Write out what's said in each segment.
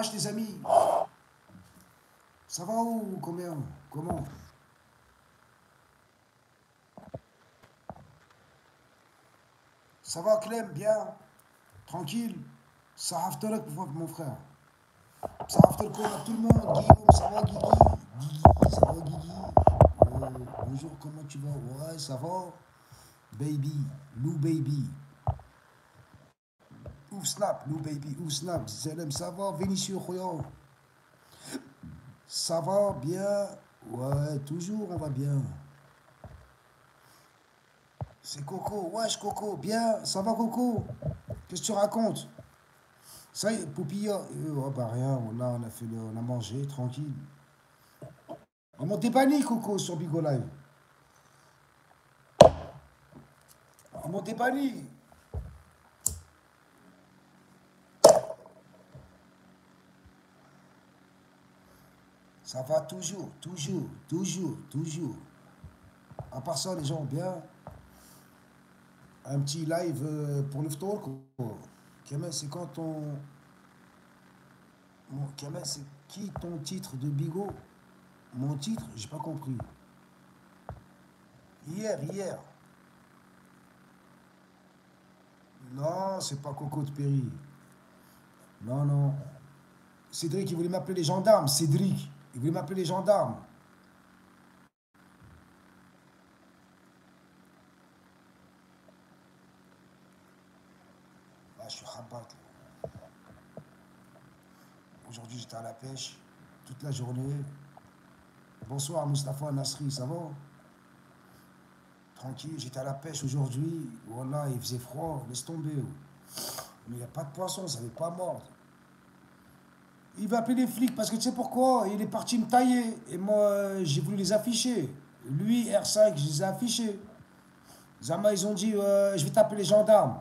wesh les amis. Ça va ou combien? Comment? Ça va Clem? Bien? Tranquille? Ça haftalak mon frère. Ça haftalak à tout le monde. Guillaume, ça va Guigui? Guigui, ça va Guigui? Bonjour, comment tu vas? Ouais, ça va? Baby, Lou Baby. Ouf snap, Lou Baby, ouf snap. Zalem, ça va? Vénitieux, Khoya? Ça va bien? Ouais, toujours on va bien. C'est Coco. Wesh Coco, bien? Ça va Coco? Qu'est-ce que tu racontes? Ça y est, Poupilla. Oh bah rien, là on a fait on a mangé, tranquille. Ils m'ont débanni Coco sur Bigo Live. Ils m'ont débanni. Ça va toujours, toujours, toujours, toujours. À part ça, les gens bien. Un petit live pour le talk. Kamel, c'est quand ton. Kamel, c'est qui ton titre de Bigo? Mon titre, j'ai pas compris. Hier. Non, c'est pas Coco de Péry. Non, non. Cédric, il voulait m'appeler les gendarmes. Cédric, il voulait m'appeler les gendarmes. Là, je suis rabat. Aujourd'hui, j'étais à la pêche toute la journée. Bonsoir, Mustapha Nasri, ça va? Tranquille, j'étais à la pêche aujourd'hui. Voilà, il faisait froid, laisse tomber. Mais il n'y a pas de poisson, ça ne veut pas mordre. Il va appeler les flics parce que tu sais pourquoi? Il est parti me tailler. Et moi, j'ai voulu les afficher. Lui, R5, je les ai affichés. Zama, ils ont dit, je vais taper les gendarmes.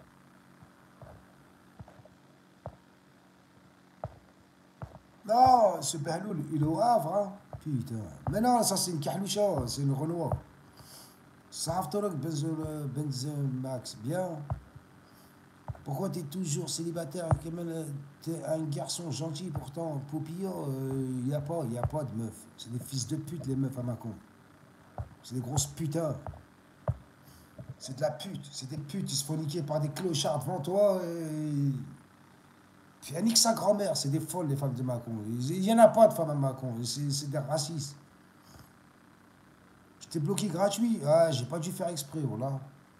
Non, ce Behloul, il est au Havre, hein. Putain. Mais non, ça c'est une Kahloucha, c'est une Renoir. Ça Benzen Max, bien. Pourquoi t'es toujours célibataire? T'es un garçon gentil pourtant. Poupillon, il n'y a pas de meufs. C'est des fils de pute, les meufs à Macon. C'est des grosses putains. C'est de la pute. C'est des putes. Ils se font niquer par des clochards devant toi. Tu as nique sa grand-mère. C'est des folles, les femmes de Macon. Il n'y en a pas de femmes à Macon. C'est des racistes. Je t'ai bloqué gratuit. Ah, j'ai pas dû faire exprès, voilà.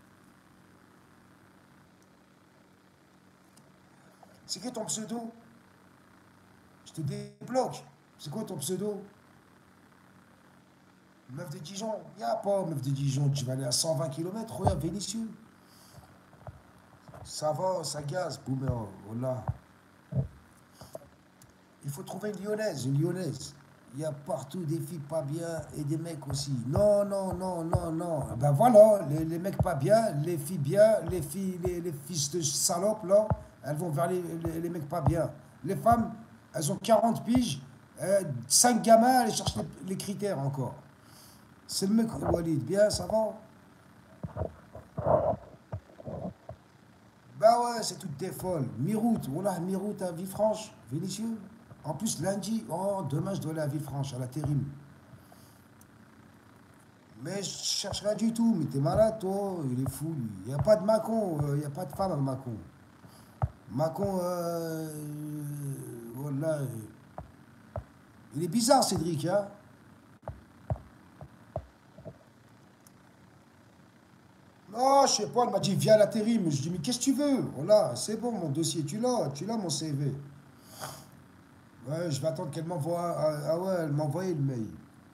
C'est quoi ton pseudo? Je te débloque. C'est quoi ton pseudo? Meuf de Dijon? Y a pas meuf de Dijon. Tu vas aller à 120 km. Regarde, Vénitieux. Ça va, ça gaze. Boomer, voilà. Il faut trouver une lyonnaise, une lyonnaise. Il y a partout des filles pas bien et des mecs aussi. Non, non, non, non, non. Ben voilà, les mecs pas bien, les filles bien, les filles, les fils de salopes, là, elles vont vers les mecs pas bien. Les femmes, elles ont 40 piges, 5 gamins, elles cherchent les critères encore. C'est le mec, Walid, bien, ça va? Bah ouais, c'est toutes des folles. Miroute, voilà, Miroute à Villefranche, Vénitieux. En plus, lundi, oh, demain, je dois aller à Villefranche, à la Terrine. Mais je cherche rien du tout. Mais t'es malade, toi. Il est fou, lui. Il n'y a pas de Macon. Il n'y a pas de femme à Macon. Macon, voilà. Il est bizarre, Cédric, hein. Non, je sais pas, elle m'a dit, viens à la Terrine. Je dis, mais qu'est-ce que tu veux? Voilà, c'est bon, mon dossier, tu l'as, mon CV. Ouais, je vais attendre qu'elle m'envoie. Ah ouais, elle m'a envoyé le mail.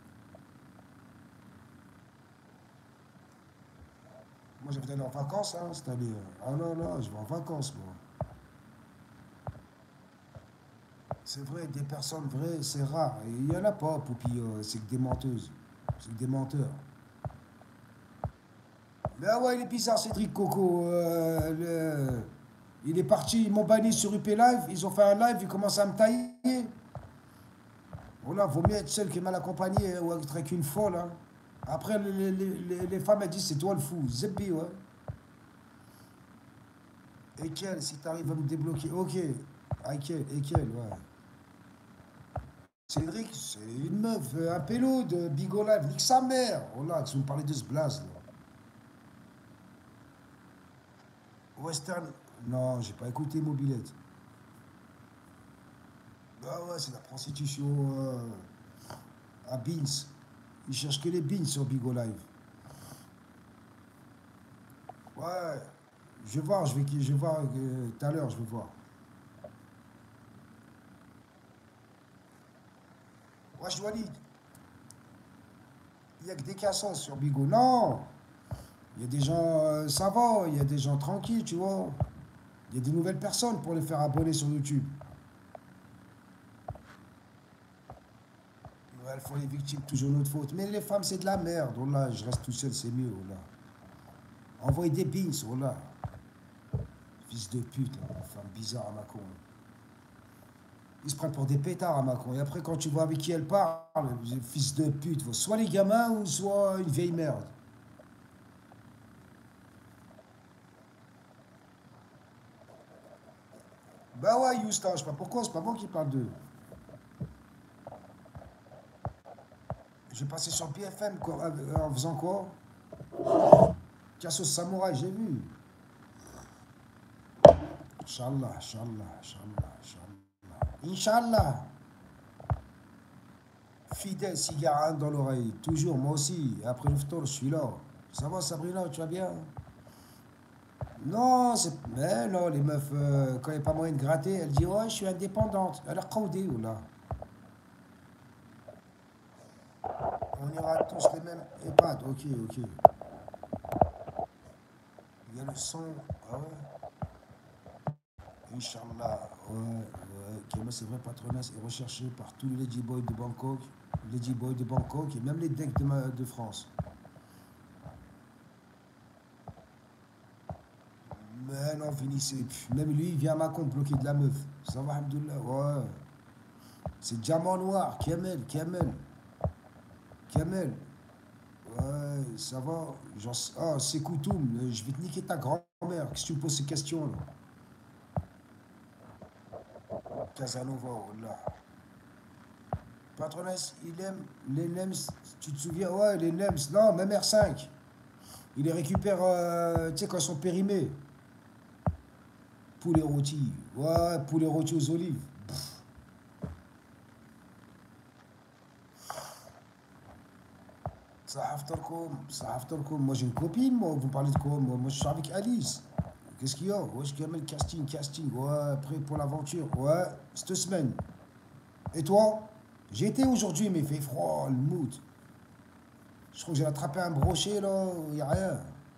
Moi, j'avais aller en vacances, hein, cette année. Ah non, non, je vais en vacances, moi. C'est vrai, des personnes vraies, c'est rare. Il n'y en a pas, Poupi, c'est que des menteuses. C'est que des menteurs. Mais ah ouais, il est bizarre, Cédric Coco. Il est parti, ils m'ont banni sur UP Live. Ils ont fait un live, ils commencent à me tailler. Voilà, vaut mieux être seul que mal accompagné ou être avec une folle. Hein. Après, les femmes, elles disent, c'est toi le fou. Zebbi, ouais. Et quel, si t'arrives à me débloquer. Ok. Ekel, ouais. Cédric, c'est une meuf, un pélo de Bigo Live, nique sa mère. Oh là, si vous me parlez de ce blaze, là. Western, non, j'ai pas écouté Mobilette. Ah ouais, c'est la prostitution à Beans. Ils cherchent que les Beans sur Bigo Live. Ouais, je vais voir, je vais voir tout à l'heure, je vais voir. Wesh Walid, il n'y a que des cassons sur Bigo. Non, il y a des gens savants, il y a des gens tranquilles, tu vois. Il y a des nouvelles personnes pour les faire abonner sur YouTube. Ouais, elles font les victimes, toujours notre faute. Mais les femmes, c'est de la merde. Oh là, je reste tout seul, c'est mieux. Oh là. Envoyez des beans, oh là. Fils de pute, là. Femme bizarre à Macron. Ils se prennent pour des pétards à Macron. Et après, quand tu vois avec qui elle parle, fils de pute, soit les gamins ou soit une vieille merde. Bah ouais, Houston, je sais pas pourquoi, c'est pas moi qui parle d'eux. J'ai passé sur BFM quoi, en faisant quoi? Cassos Samouraï, j'ai vu. Inch'Allah, Inch'Allah, Inch'Allah, Inch'Allah. Inch'Allah. Fidèle, cigare dans l'oreille. Toujours, moi aussi. Et après le phtor, je suis là. Ça va, Sabrina, tu vas bien? Non, c'est. Mais non, les meufs, quand il n'y a pas moyen de gratter, elles disent ouais, je suis indépendante. Elle a caudé, ou là. On ira tous les mêmes EHPAD. Ok, ok. Il y a le son. Ah ouais. Inch'Allah. Ouais, ouais. Kéma, c'est vrai, patronesse est recherché par tous les ladyboys de Bangkok. Ladyboys de Bangkok et même les decks de France. Mais non, finissez. Même lui, il vient à Macon bloquer de la meuf. Ça va, Alhamdoulilah. Ouais. C'est diamant noir. Kamel, Kamel. Kamel. Ouais, ça va. Genre, ah, c'est Koutoum. Je vais te niquer ta grand-mère. Qu'est-ce que tu me poses ces questions-là? Casanova, oh là. Patronesse, il aime les NEMS. Tu te souviens? Ouais, les NEMS. Non, même R5. Il les récupère, tu sais, quand ils sont périmés. Poulet rôti. Ouais, poulet rôti aux olives. Ça haftarkoum. Moi j'ai une copine, moi. Vous parlez de quoi? Moi je suis avec Alice. Qu'est-ce qu'il y a? Ouais, je gagne le casting. Ouais, prêt pour l'aventure. Ouais, cette semaine. Et toi? J'ai été aujourd'hui, mais il fait froid, le mood. Je crois que j'ai attrapé un brochet là, il n'y a rien.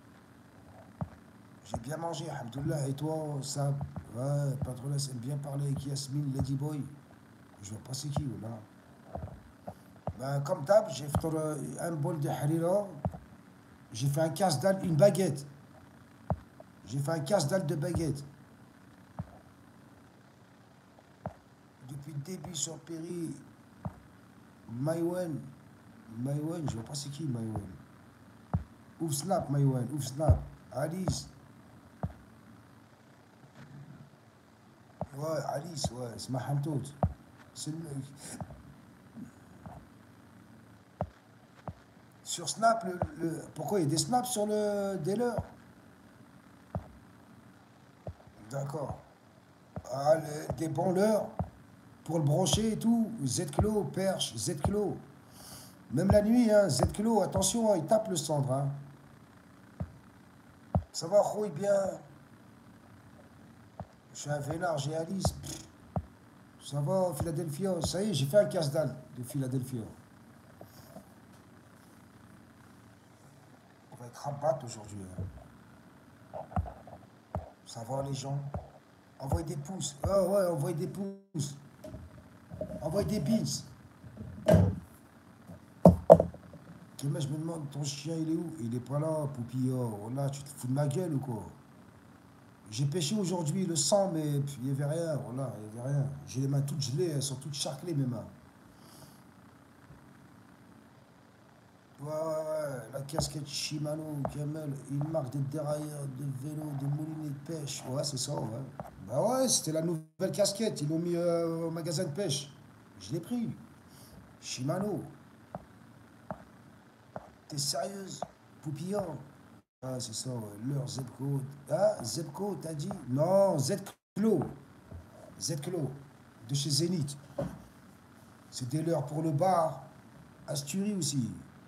J'ai bien mangé, alhamdoulilah. Et toi, ça? Ouais, patronesse aime bien parler avec Yasmine, Ladyboy. Je vois pas c'est qui, là. Ben, comme d'hab, j'ai fait un bol de harira. J'ai fait un casse-dalle, une baguette. J'ai fait un casse-dalle de baguette. Depuis le début sur Péry, Maïwen. Maïwen, je vois pas c'est qui, Maïwen. Ouf snap, Maïwen, ouf snap. Alice. Ouais, Alice, ouais, c'est ma hamtout. C'est le mec. Sur Snap, pourquoi il y a des snaps sur le dealer? D'accord. Ah, des branleurs pour le brancher et tout. Z-Clo, perche, Z-Clo. Même la nuit, hein, Z-Clo, attention, hein, il tape le cendre. Hein. Ça va, Rouille, bien. Je suis un vénard, j'ai Alice. Pff, ça va, Philadelphia. Ça y est, j'ai fait un casse-dalle de Philadelphia. On va être rabat aujourd'hui. Hein. Ça va, les gens? Envoyez des pouces. Oh ouais, envoyez des pouces. Envoyez des beans. Moi, je me demande, ton chien, il est où? Il est pas là, Poupillard. Oh là, tu te fous de ma gueule ou quoi? J'ai pêché aujourd'hui le sang, mais il n'y avait rien. Voilà, il n'y avait rien. J'ai les mains toutes gelées, elles sont toutes charclées, mes mains. Ouais, ouais, ouais. La casquette Shimano, Camel, une marque de dérailleur, de vélo, de moulinet de pêche. Ouais, c'est ça, ouais. Bah ouais, c'était la nouvelle casquette. Ils l'ont mis au magasin de pêche. Je l'ai pris. Shimano. T'es sérieuse? Poupillon. Ah, c'est ça, ouais. Leur Zebco. Ah, Zebco, t'as dit? Non, Z-Clo. Z-Clo. De chez Zénith. C'est des leurres pour le bar. Asturie aussi.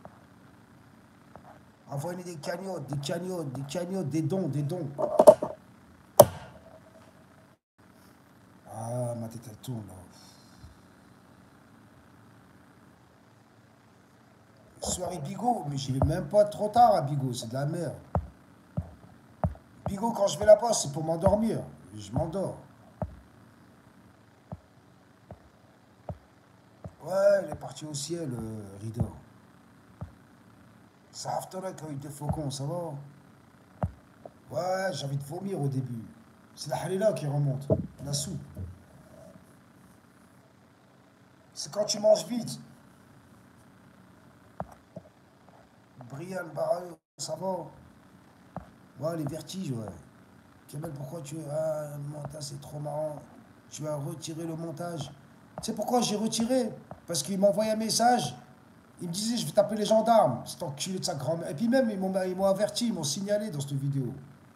Envoyez des cagnottes, des cagnottes, des cagnottes, des dons, des dons. Ah, ma tête, elle tourne là. Soirée Bigot, mais j'y vais même pas trop tard à Bigot, c'est de la merde. Bigot, quand je vais là-bas, c'est pour m'endormir. Je m'endors. Ouais, il est parti au ciel, Rideau. Ça aftonne quand il était faucon, ça va? Ouais, j'ai envie de vomir au début. C'est la halila qui remonte, la soupe. C'est quand tu manges vite. Brian Barreux, ça va? Ouais, les vertiges, ouais. Kamel, pourquoi tu... Ah, le montage, c'est trop marrant. Tu as retiré le montage. Tu sais pourquoi j'ai retiré? Parce qu'il m'a envoyé un message. Il me disait, je vais taper les gendarmes. C'est enculé de sa grand-mère. Et puis même, ils m'ont averti, ils m'ont signalé dans cette vidéo.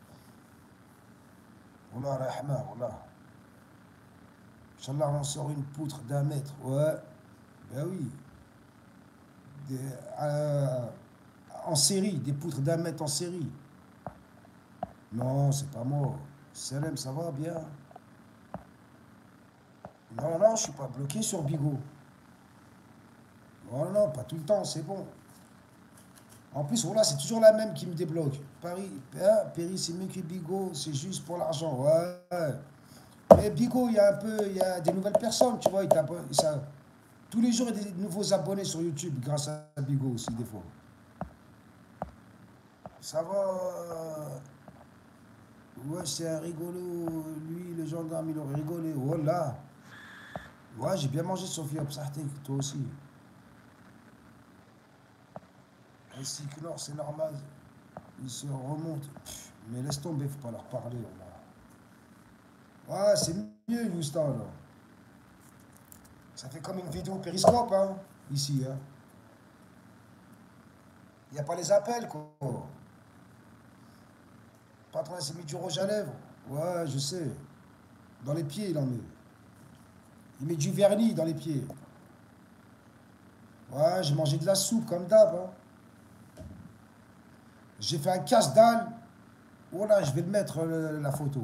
Wallah, rahma, wallah. Inch'Allah, on sort une poutre d'1 mètre. Ouais, ben oui. Des, en série, des poutres d'1 mètre en série. Non, c'est pas moi. Salem, ça va bien? Non, non, je suis pas bloqué sur Bigot. Non, non, pas tout le temps, c'est bon. En plus, voilà, c'est toujours la même qui me débloque. Paris, hein, Péry, c'est mieux que Bigot, c'est juste pour l'argent. Ouais. Mais Bigot, il y a un peu, il y a des nouvelles personnes, tu vois. Tous les jours, il y a des nouveaux abonnés sur YouTube grâce à Bigot aussi, des fois. Ça va. Ouais, c'est un rigolo. Lui, le gendarme, il aurait rigolé. Voilà. Ouais, j'ai bien mangé, Sophia Psahtek, toi aussi. Et si Knorr, c'est normal. Ils se remontent. Pff, mais laisse tomber, faut pas leur parler. Là. Ouais, c'est mieux, Houston, là. Ça fait comme une vidéo périscope, hein, ici, hein. Il n'y a pas les appels, quoi. Le patron, il s'est mis du rouge à lèvres. Ouais, je sais. Dans les pieds, il en met. Il met du vernis dans les pieds. Ouais, j'ai mangé de la soupe, comme d'hab, hein. J'ai fait un casse-dalle. Voilà, je vais le mettre, la photo.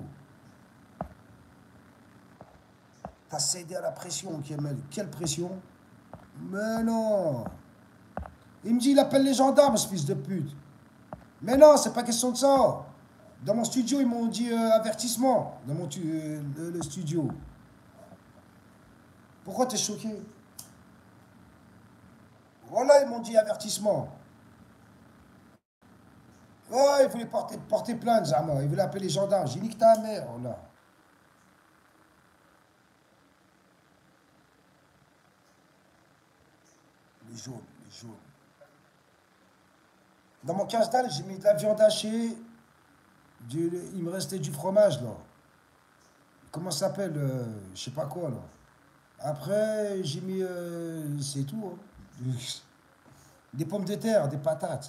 T'as cédé à la pression, Kemel. Quelle pression? Mais non. Il me dit, il appelle les gendarmes, ce fils de pute. Mais non, c'est pas question de ça. Dans mon studio, ils m'ont dit avertissement. Dans le studio. Pourquoi t'es choqué? Voilà, ils m'ont dit avertissement. Ouais, ils voulaient porter plainte, Zama. Ils voulaient appeler les gendarmes. J'ai dit que ta mère, là. Les jaunes, les jaunes. Dans mon casse-dalle, j'ai mis de la viande hachée. Il me restait du fromage, là. Comment ça s'appelle? Je sais pas quoi, là. Après, j'ai mis... c'est tout, hein. Des pommes de terre, des patates.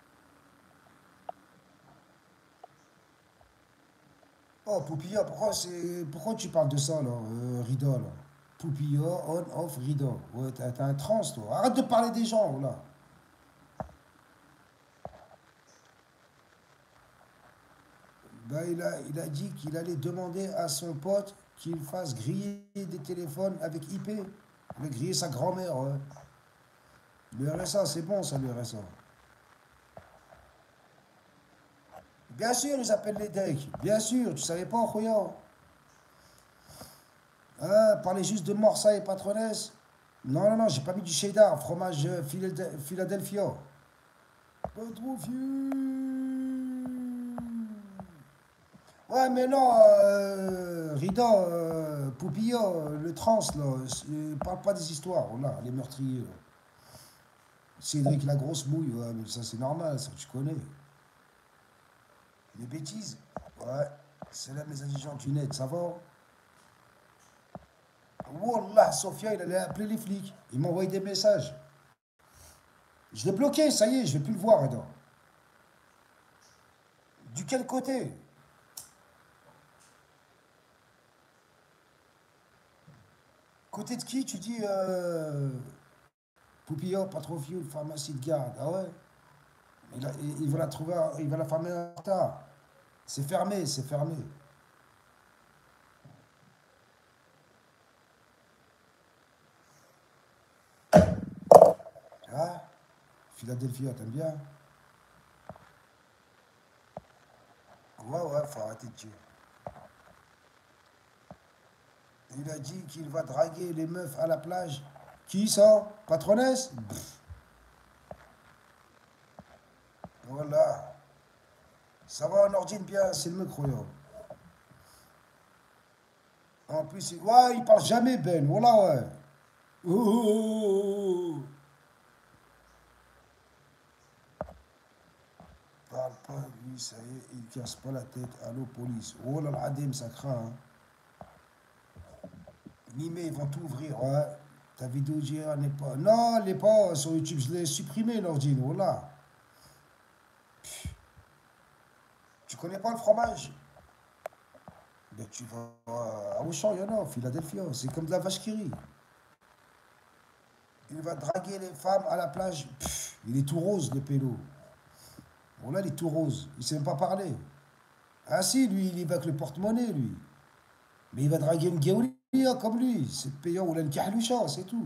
Oh, Poupilla, pourquoi tu parles de ça, là, Rida, là? Poupilla, on, off, Rida. Ouais, t'as un trans, toi. Arrête de parler des gens, là. Ben, il a dit qu'il allait demander à son pote qu'il fasse griller des téléphones avec IP. Il va griller sa grand-mère, ouais. Le RSA, c'est bon, ça, le RSA. Bien sûr, ils appellent les decks. Bien sûr, tu savais pas, Khoya? Hein, parler juste de Morsa et Patronesse. Non, non, non, j'ai pas mis du cheddar, fromage Philadelphia. Pas trop vieux. Ouais, mais non, Rida, Poupilla, le trans, là, parle pas des histoires, là, les meurtriers. Là. Cédric la grosse mouille, ouais, mais ça c'est normal, ça tu connais. Les bêtises, ouais, c'est là mes intelligents du net, ça va? Wallah, Sofia, il allait appeler les flics. Il m'a envoyé des messages. Je l'ai bloqué, ça y est, je ne vais plus le voir, Adam. Du quel côté? Côté de qui? Tu dis Poupillon, pas trop vieux, pharmacie de garde. Ah ouais? Il va la trouver, il va la fermer en retard. C'est fermé, c'est fermé. Ah, Philadelphia, t'aimes bien? Ouais, ouais, faut arrêter de dire. Il a dit qu'il va draguer les meufs à la plage. Qui ça? Patronesse? Voilà. Ça va, on ordine bien, c'est le mec croyant. En plus, ouais, il parle jamais, Ben. Voilà, ouais. Oh, parle pas, lui, ça y est, il casse pas la tête. Allô, police. Oh là, l'adem, ça craint. Hein. Nimé, ils vont tout ouvrir. Ouais. Ta vidéo d'hier n'est pas. Non, elle n'est pas sur YouTube. Je l'ai supprimée, l'ordine. Voilà. Tu connais pas le fromage? Ben, tu vas à Auchan, il y en a, Philadelphia. C'est comme de la vache qui rit. Il va draguer les femmes à la plage. Il est tout rose, le pélo. Voilà, il est tout rose. Il sait même pas parler. Ah si, lui, il y va avec le porte-monnaie, lui. Mais il va draguer une guéoulia comme lui. C'est payant ou une kahloucha, c'est tout.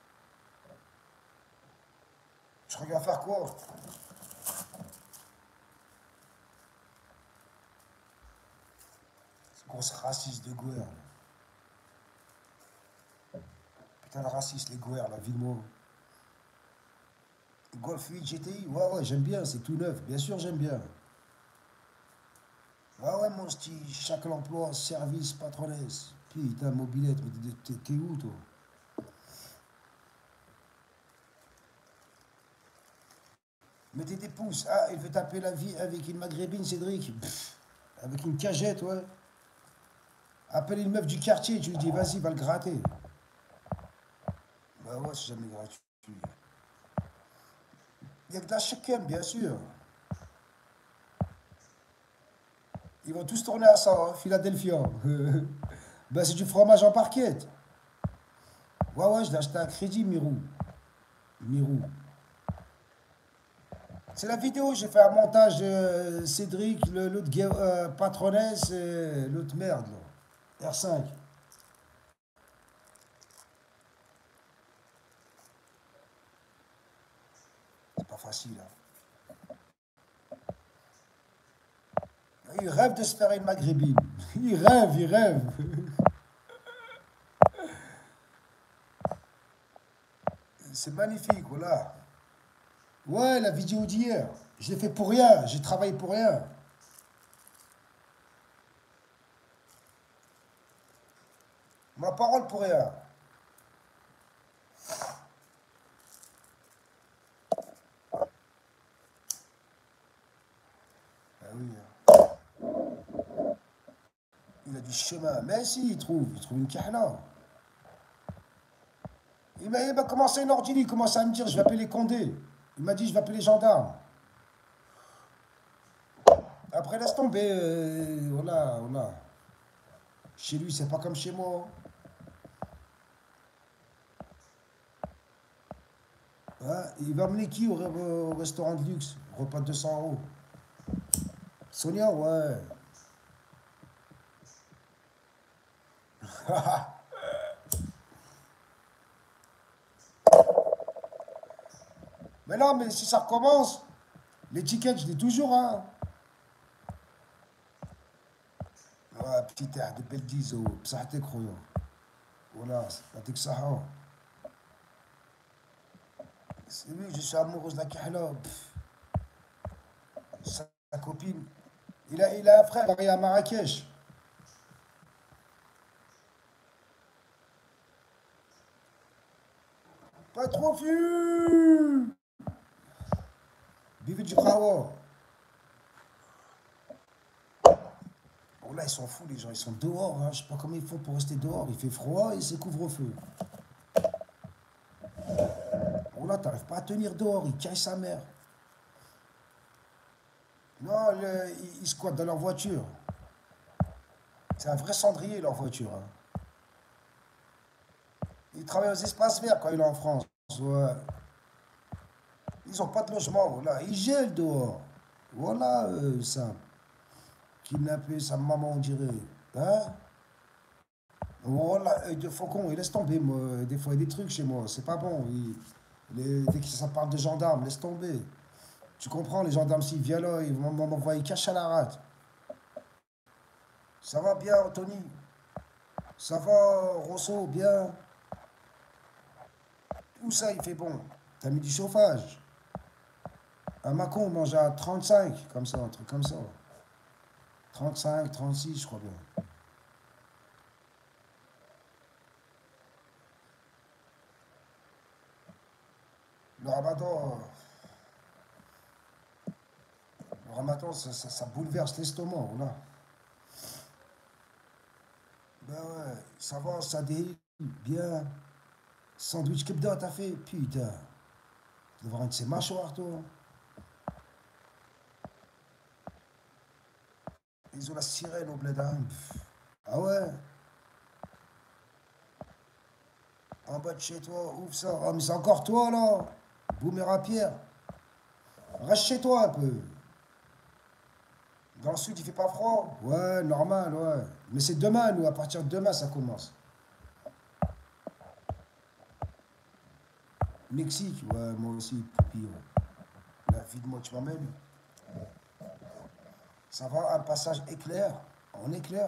Je regarde faire quoi? C'est grosse raciste de Gouer. Putain, le raciste, les Gouer, la vie de moi. Golf 8 GTI, ouais, ouais, j'aime bien, c'est tout neuf. Bien sûr, j'aime bien. Ouais, ouais, mon style, chaque emploi, service, patronesse. Putain, mobilette, mais t'es où, toi? Mettez des pouces. Ah, il veut taper la vie avec une maghrébine, Cédric. Avec une cagette, ouais. Appelle une meuf du quartier, tu lui dis, vas-y, va le gratter. Bah ouais, c'est jamais gratuit. Il y a que de la chacun, bien sûr. Ils vont tous tourner à ça, hein, Philadelphia. Ben, c'est du fromage en parquette. Ouais, ouais, je l'ai acheté à crédit, Mirou. Mirou. C'est la vidéo, j'ai fait un montage de Cédric, l'autre patronesse et l'autre merde, là. R5. C'est pas facile, hein. Il rêve de se faire une maghrébine. Il rêve, il rêve. C'est magnifique, voilà. Ouais, la vidéo d'hier. Je l'ai fait pour rien, j'ai travaillé pour rien. Ma parole pour rien. Ah oui, hein. Il a du chemin. Mais si, il trouve une kahla. Il m'a commencé une ordine, il commence à me dire, je vais appeler Condé. Il m'a dit, je vais appeler les gendarmes. Après, laisse tomber, voilà, voilà. Chez lui, c'est pas comme chez moi. Hein, il va amener qui au restaurant de luxe? Repas de 200 €. Sonia, ouais. Mais non, mais si ça recommence, l'étiquette, je l'ai toujours, hein. Ouais, petit air de belle dizo, بصحتك خويا. Voilà, يعطيك الصحة. C'est lui, je suis amoureuse de la Kahla. Sa copine. Il a un frère marié à Marrakech. Pas trop vieux. Bivit du Khawa. Oh là, ils sont fous, les gens. Ils sont dehors. Hein. Je sais pas comment ils font pour rester dehors. Il fait froid et c'est couvre-feu. Oh là, t'arrives pas à tenir dehors. Ils caillent sa mère. Non, ils squattent dans leur voiture. C'est un vrai cendrier, leur voiture. Hein. Ils travaillent aux espaces verts quand il est en France. Ouais. Ils ont pas de logement. Voilà. Ils gèlent dehors. Voilà, ça. Kidnapper sa maman, on dirait. Hein? Voilà, œil de faucon, il laisse tomber, moi. Des fois, il y a des trucs chez moi, c'est pas bon. Dès que ça parle de gendarmes, laisse tomber. Tu comprends, les gendarmes, s'ils viennent là, ils vont m'envoyer cacher à la rate. Ça va bien, Anthony? Ça va, Rosso, bien? Où ça, il fait bon? T'as mis du chauffage? Un Macon, on mange à 35, comme ça, un truc comme ça. 35, 36, je crois bien. Le ramadan, ça bouleverse l'estomac, là. Ben ouais, ça va, ça déhile, bien. Sandwich kebda, t'as fait? Putain. Tu devrais un de ces mâchoires, toi. Ils ont la sirène au bled, hein. Ah ouais? En bas de chez toi, ouf ça. Ah, mais c'est encore toi, là. Boomer à pierre. Reste chez toi un peu. Dans le sud, il fait pas froid? Ouais, normal, ouais. Mais c'est demain, nous, à partir de demain, ça commence. Mexique, ouais, moi aussi, Poupi, ouais. La vie de moi, tu m'emmènes? Ça va, un passage éclair, en éclair.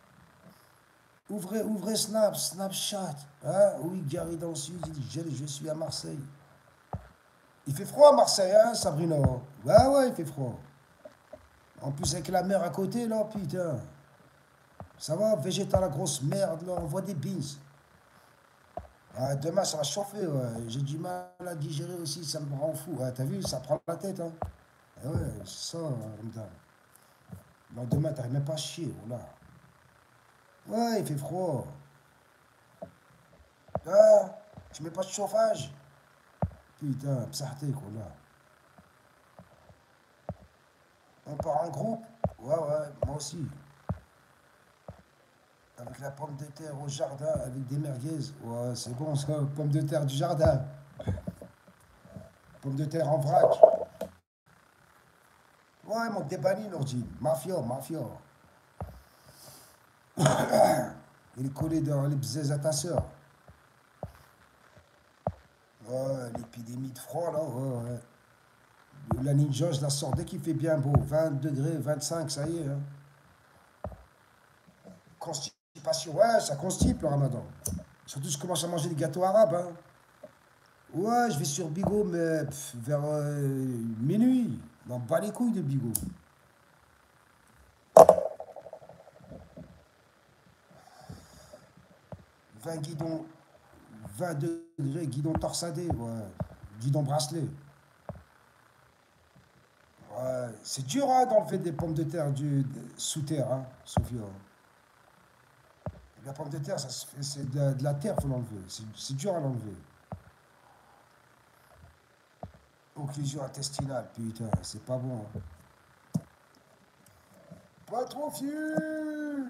Ouvrez Snapchat. Hein? Oui, Gary dans le sud, il dit, je suis à Marseille. Il fait froid à Marseille, hein, Sabrina? Ouais, ouais, il fait froid. En plus, avec la mer à côté, là, putain. Ça va, végétal, la grosse merde, là, on voit des beans. Ah, demain, ça va chauffer, ouais. J'ai du mal à digérer aussi, ça me rend fou. Ouais, t'as vu, ça prend la tête, hein. Eh ouais, c'est ça, Ramdan. Non, demain, t'arrives même pas à chier, voilà. Ouais, il fait froid. Ah, tu mets pas de chauffage? Putain, psarté, quoi, là. On part en groupe? Ouais, ouais, moi aussi. Avec la pomme de terre au jardin, avec des merguez. Ouais, c'est bon ça, pomme de terre du jardin. Pomme de terre en vrac. Ouais, il manque des bannis, Nordine. Mafia, mafia. Il est collé dans les bzaises à ta sœur. Ouais, l'épidémie de froid, là, ouais, ouais. La ninja, je la sors dès qu'il fait bien beau. 20 degrés, 25, ça y est. Hein. Constipation, ouais, ça constipe le ramadan. Surtout, je commence à manger des gâteaux arabes. Hein. Ouais, je vais sur Bigot, mais vers minuit. On bat les couilles de Bigot. 20 guidons, 20 degrés, guidon torsadé, ouais. Guidon bracelet. Ouais, c'est dur hein, d'enlever des pommes de terre sous terre, hein, Sophia. La pomme de terre, c'est de la terre, faut l'enlever. C'est dur à l'enlever. Occlusion intestinale, putain, c'est pas bon. Hein. Pas trop fiu.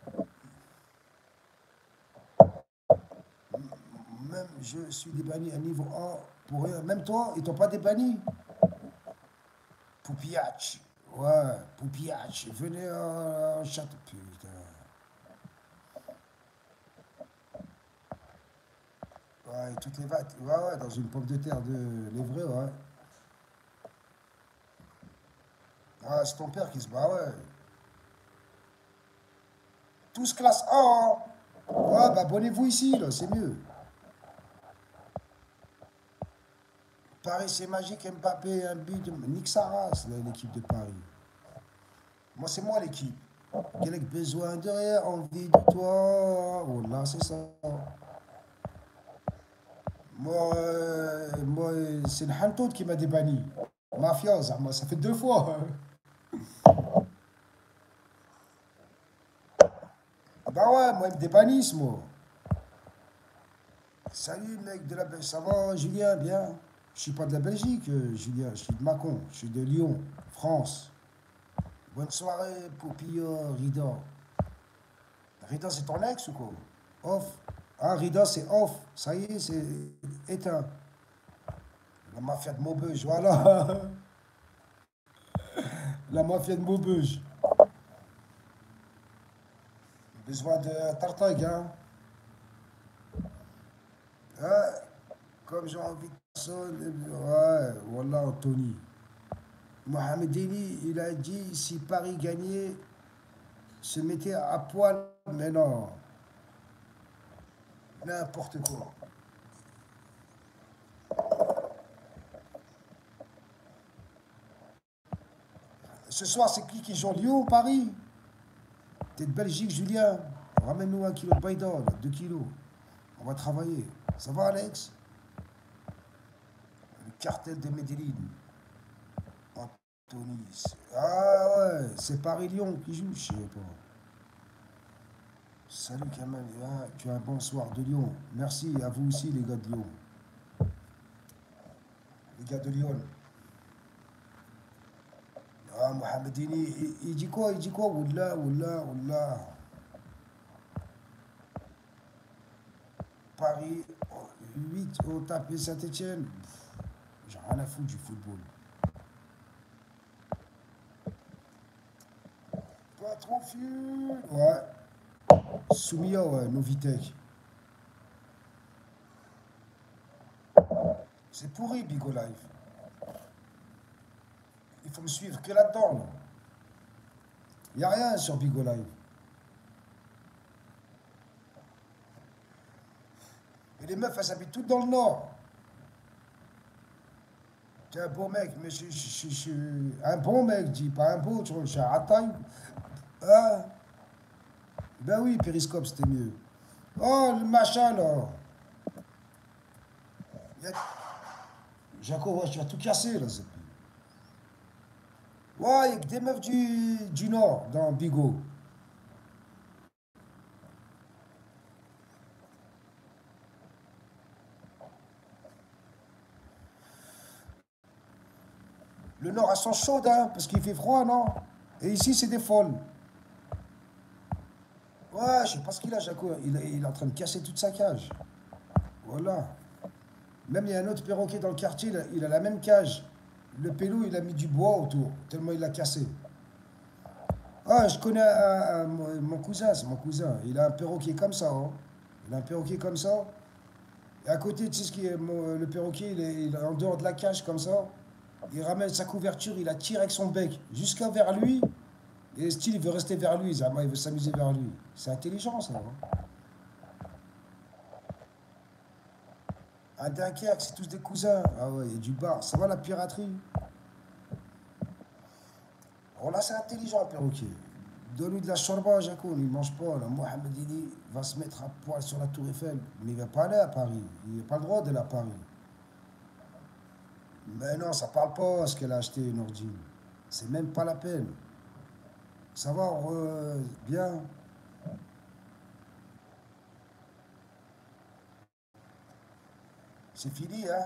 Même je suis débanni à niveau 1 pour rien. Même toi, ils t'ont pas débanni. Poupiach. Ouais, Poupiach. Venez en château. Putain. Ouais, toutes les vagues. Ouais, ouais, dans une pomme de terre de l'Évreux, ouais. Ouais, c'est ton père qui se bat, ouais. Tous classe A, hein. Ouais, bah abonnez-vous ici, là, c'est mieux. Paris, c'est magique, Mbappé, un but de... Nick Saras, l'équipe de Paris. Moi, c'est moi l'équipe. Quel besoin de rien, envie de toi. Oh là, c'est ça. Moi c'est le Hantoud qui m'a débanni. Mafia, moi, ça fait 2 fois. Bah ouais, moi, ils me débannissent, moi. Salut, mec de la Belgique. Ça va, Julien, bien? Je suis pas de la Belgique, Julien. Je suis de Mâcon. Je suis de Lyon, France. Bonne soirée, Poupillon, Rida. Rida, c'est ton ex ou quoi? Off. Ah, Rida, c'est off. Ça y est, c'est éteint. La mafia de Maubeuge, voilà. La mafia de Maubeuge. Besoin de tartag, hein? Ouais, comme j'ai envie de personne. Ouais, voilà, Anthony. Mohamed Eni, il a dit si Paris gagnait, se mettait à poil. Mais non, n'importe quoi. Ce soir, c'est qui joue Lyon ou Paris? T'es de Belgique, Julien. Ramène-nous 1 kilo de baïda, 2 kilos. On va travailler. Ça va, Alex? Le cartel de Medellin. Anthony. Ah ouais, c'est Paris-Lyon qui joue, je sais pas. Salut Kamel, ah, tu as un bon soir de Lyon. Merci à vous aussi, les gars de Lyon. Les gars de Lyon. Ah, Mohamedini, il dit quoi? Il dit quoi? Oula, oula, oula. Paris, 8 au tapé Saint-Etienne. J'ai rien à foutre du football. Pas trop fiu. Ouais. Soumia, ouais, Novitech. C'est pourri, Bigo Live. Il faut me suivre que là-dedans. Là. Il n'y a rien sur Bigo Live. Et les meufs, elles habitent toutes dans le nord. T'es un beau mec, mais je suis un bon mec, dis pas un beau, tu vois, je suis un taille. Ah, ben oui, Périscope, c'était mieux. Oh, le machin, là. Jaco, ouais, tu vas tout casser, là. Ouais, il y a que des meufs du nord, dans Bigot. Le nord, elles sont chaudes, hein, parce qu'il fait froid, non? Et ici, c'est des folles. Ouais, je sais pas ce qu'il a, Jaco. Il est en train de casser toute sa cage. Voilà. Même il y a un autre perroquet dans le quartier, il a la même cage. Le pélo, il a mis du bois autour, tellement il l'a cassé. Ah, je connais mon cousin, c'est mon cousin. Il a un perroquet comme ça. Hein. Il a un perroquet comme ça. Et à côté, tu sais ce qui est, le perroquet, il est en dehors de la cage comme ça. Il ramène sa couverture, il la tire avec son bec jusqu'à vers lui. Et style, il veut rester vers lui, il veut s'amuser vers lui. C'est intelligent, ça. Hein. À Dunkerque, c'est tous des cousins. Ah ouais, il y a du bar. Ça va la piraterie? Oh là, c'est intelligent, le perroquet. Donne-lui de la shorba, Jaco, il ne mange pas. Là. Mohamed Idi va se mettre à poil sur la Tour Eiffel. Mais il ne va pas aller à Paris. Il n'a pas le droit d'aller à Paris. Mais non, ça parle pas ce qu'elle a acheté, Nordine. C'est même pas la peine. Ça va, bien. C'est fini, hein?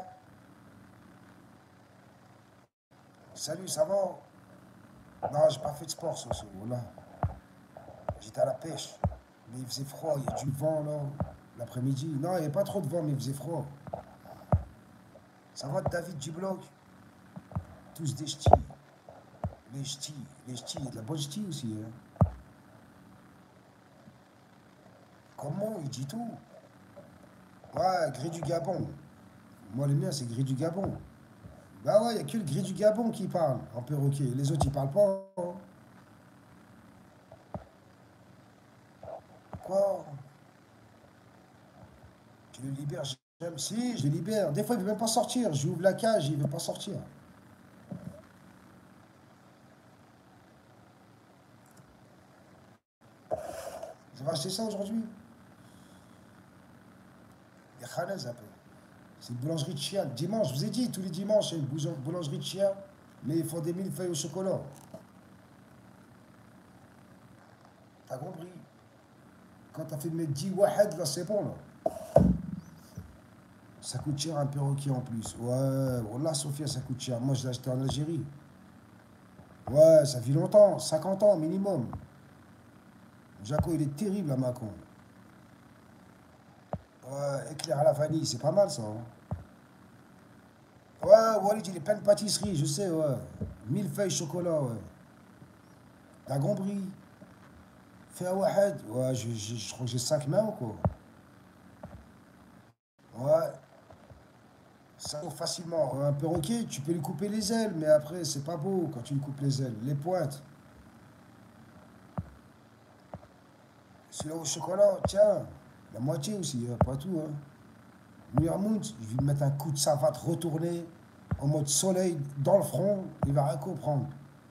Salut, ça va? Non, j'ai pas fait de sport ce soir, là. J'étais à la pêche. Mais il faisait froid, il y a du vent, là, l'après-midi. Non, il n'y avait pas trop de vent, mais il faisait froid. Ça va, David du bloc? Tous des ch'tis. Les ch'tis, il y a de la bonne ch'ti aussi, hein. Comment? Il dit tout. Ouais, gris du Gabon. Moi, le mien, c'est gris du Gabon. Bah ouais, il n'y a que le gris du Gabon qui parle en perroquet. Les autres, ils parlent pas. Hein. Quoi? Tu le libères? J'aime. Si, je le libère. Des fois, il ne veut même pas sortir. J'ouvre la cage, il ne veut pas sortir. Vous avez acheté ça aujourd'hui? Il y a Khanez un peu. C'est une boulangerie de chien. Dimanche, je vous ai dit, tous les dimanches, c'est une boulangerie de chien. Mais ils font des millefeuilles au chocolat. T'as compris? Quand t'as fait mettre 10 wahed, là, c'est bon, là. Ça coûte cher un perroquet en plus. Ouais, là, Sophia, ça coûte cher. Moi, je l'ai acheté en Algérie. Ouais, ça fait longtemps, 50 ans minimum. Jaco, il est terrible à Macon. Ouais, éclair à la vanille, c'est pas mal ça, hein. Ouais, Walid, il est plein de pâtisseries, je sais, ouais. Millefeuille chocolat, ouais. La Gombrie. Fait à Wahed. Ouais, je crois que j'ai 5 mains ou quoi. Ouais, ça vaut facilement. Un perroquet, tu peux lui couper les ailes, mais après, c'est pas beau quand tu lui coupes les ailes. Les pointes. Celui-là au chocolat, tiens, la moitié aussi, hein, pas tout, hein. Mount, je vais lui mettre un coup de savate retourné, en mode soleil, dans le front, il va rien comprendre.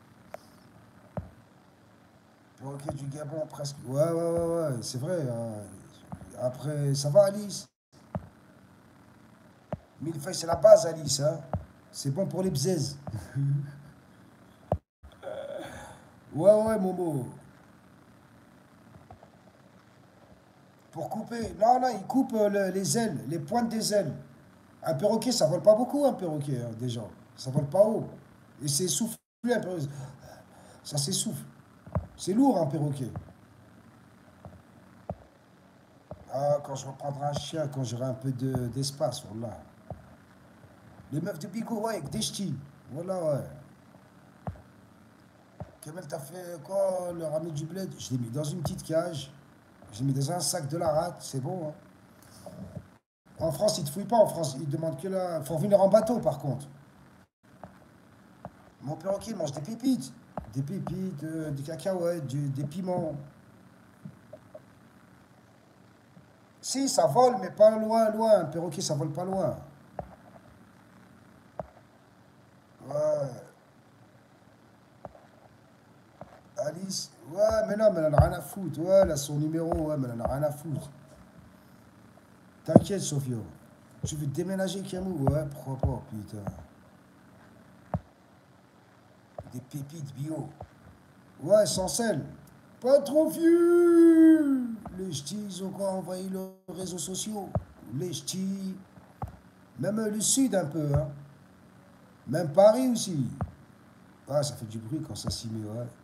Perroquet du Gabon, presque. Ouais, ouais, ouais, ouais, c'est vrai, hein. Après, ça va, Alice? Millefeuille, c'est la base, Alice, hein. C'est bon pour les bzaises. Ouais, ouais, Momo. Pour couper. Non, non, il coupe les ailes, les pointes des ailes. Un perroquet, ça vole pas beaucoup, un perroquet, hein, déjà. Ça vole pas haut. Et c'est soufflé un peu. Ça s'essouffle. C'est lourd, un perroquet. Ah, quand je reprendrai un chien, quand j'aurai un peu d'espace, voilà. Les meufs de Bigot, ouais, avec des ch'tis. Voilà, ouais. Kamel, t'as fait quoi, le ramener du bled? Je l'ai mis dans une petite cage. Je l'ai mis dans un sac de la rate, c'est bon, hein. En France, ils te fouillent pas. En France, ils demandent que là. Faut venir en bateau, par contre. Mon perroquet mange des pépites. Des pépites, des cacahuètes, des piments. Si, ça vole, mais pas loin, loin. Un perroquet, ça vole pas loin. Ouais. Alice, ouais, mais non, mais elle en a rien à foutre. Ouais, elle a son numéro, ouais, mais elle en a rien à foutre. T'inquiète, Sophia. Tu veux déménager, Camou? Ouais, pourquoi pas, putain. Des pépites bio. Ouais, sans sel. Pas trop vieux. Les ch'tis, ils ont quoi envahi les réseaux sociaux. Les ch'tis. Même le sud un peu, hein. Même Paris aussi. Ah, ça fait du bruit quand ça s'y met, ouais.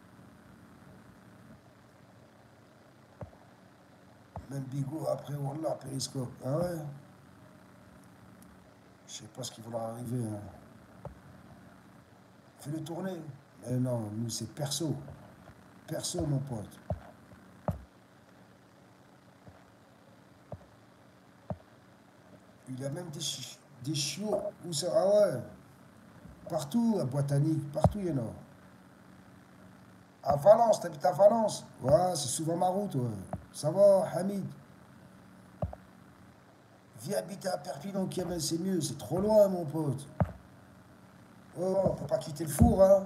Même Bigot après, Wallah, Périscope. Ah ouais. Je sais pas ce qui va leur arriver, hein. Fais-le tourner. Mais non, nous, c'est perso. Perso, mon pote. Il y a même des chiots. Où ça? Ah ouais. Partout, à Botanique, partout il y en a. À Valence, t'habites à Valence? Ouais, c'est souvent ma route, ouais. Ça va, Hamid? Viens habiter à Perpignan, Kamel, c'est mieux. C'est trop loin, mon pote. Oh, on peut pas quitter le four, hein.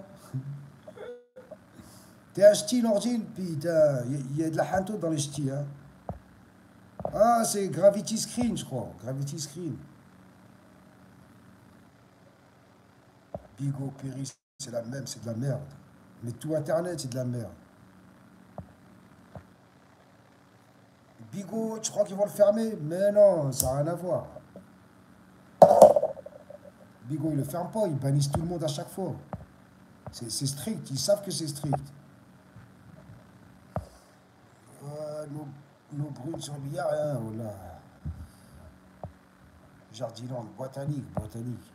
T'es un ch'ti, Nordine? Putain, il y a de la hanto dans les ch'tis, hein. Ah, c'est Gravity Screen, je crois. Gravity Screen. Bigo, Péris, c'est la même, c'est de la merde. Mais tout Internet, c'est de la merde. Bigo, tu crois qu'ils vont le fermer? Mais non, ça n'a rien à voir. Bigo, ils le ferment pas, ils bannissent tout le monde à chaque fois. C'est strict, ils savent que c'est strict. Nos brunes sur le billard, hein, oh là. Jardiland, botanique, botanique.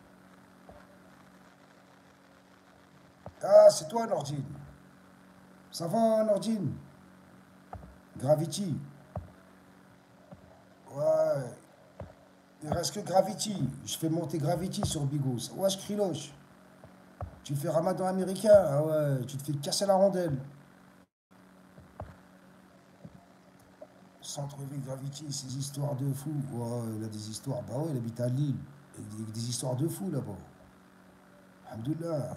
Ah, c'est toi, Nordine. Ça va, Nordine? Gravity. Ouais. Il reste que Gravity. Je fais monter Gravity sur Bigos. Ouais, je criloche. Tu fais Ramadan américain? Ah ouais, tu te fais casser la rondelle. Centre-ville Gravity, ces histoires de fous. Ouais, il a des histoires. Bah ouais, il habite à Lille. Il y a des histoires de fous là-bas. Alhamdoulilah.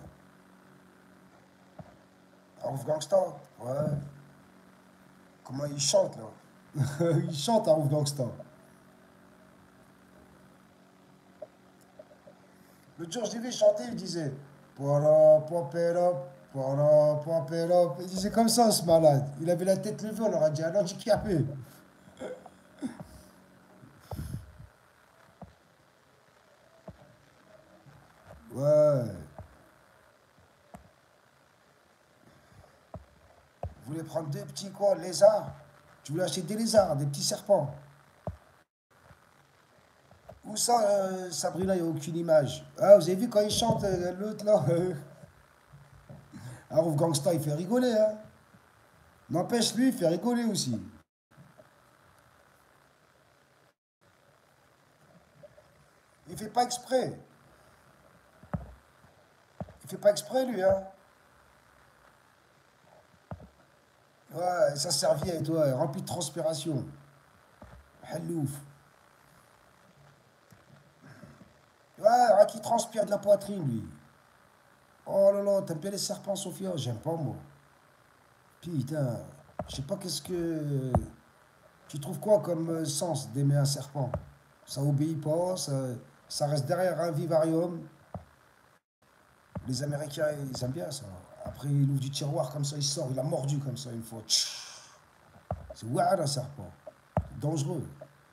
Arif Gangsta. Ouais. Comment il chante là? Il chante Arif Gangsta. Le jour, je l'ai vu chanter, il disait Para, papera, para, papera. Il disait comme ça, ce malade. Il avait la tête levée, on aurait dit un handicapé. Ouais. Vous voulez prendre deux petits quoi, lézards? Tu voulais acheter des lézards, des petits serpents. Où ça, Sabrina, il n'y a aucune image. Ah, vous avez vu quand il chante, l'autre là Aruf Gangsta, il fait rigoler, hein. N'empêche, lui, il fait rigoler aussi. Il fait pas exprès. Il fait pas exprès, lui, hein. Ouais, sa serviette, ouais, remplie de transpiration. Halouf. Ouais, qui transpire de la poitrine, lui. Oh là là, t'aimes bien les serpents, Sophia? J'aime pas, moi. Putain, je sais pas qu'est-ce que... Tu trouves quoi comme sens d'aimer un serpent? Ça obéit pas, ça reste derrière un vivarium. Les Américains, ils aiment bien ça. Après, il ouvre du tiroir comme ça, il sort, il a mordu comme ça une fois. C'est ouais, un serpent. Dangereux.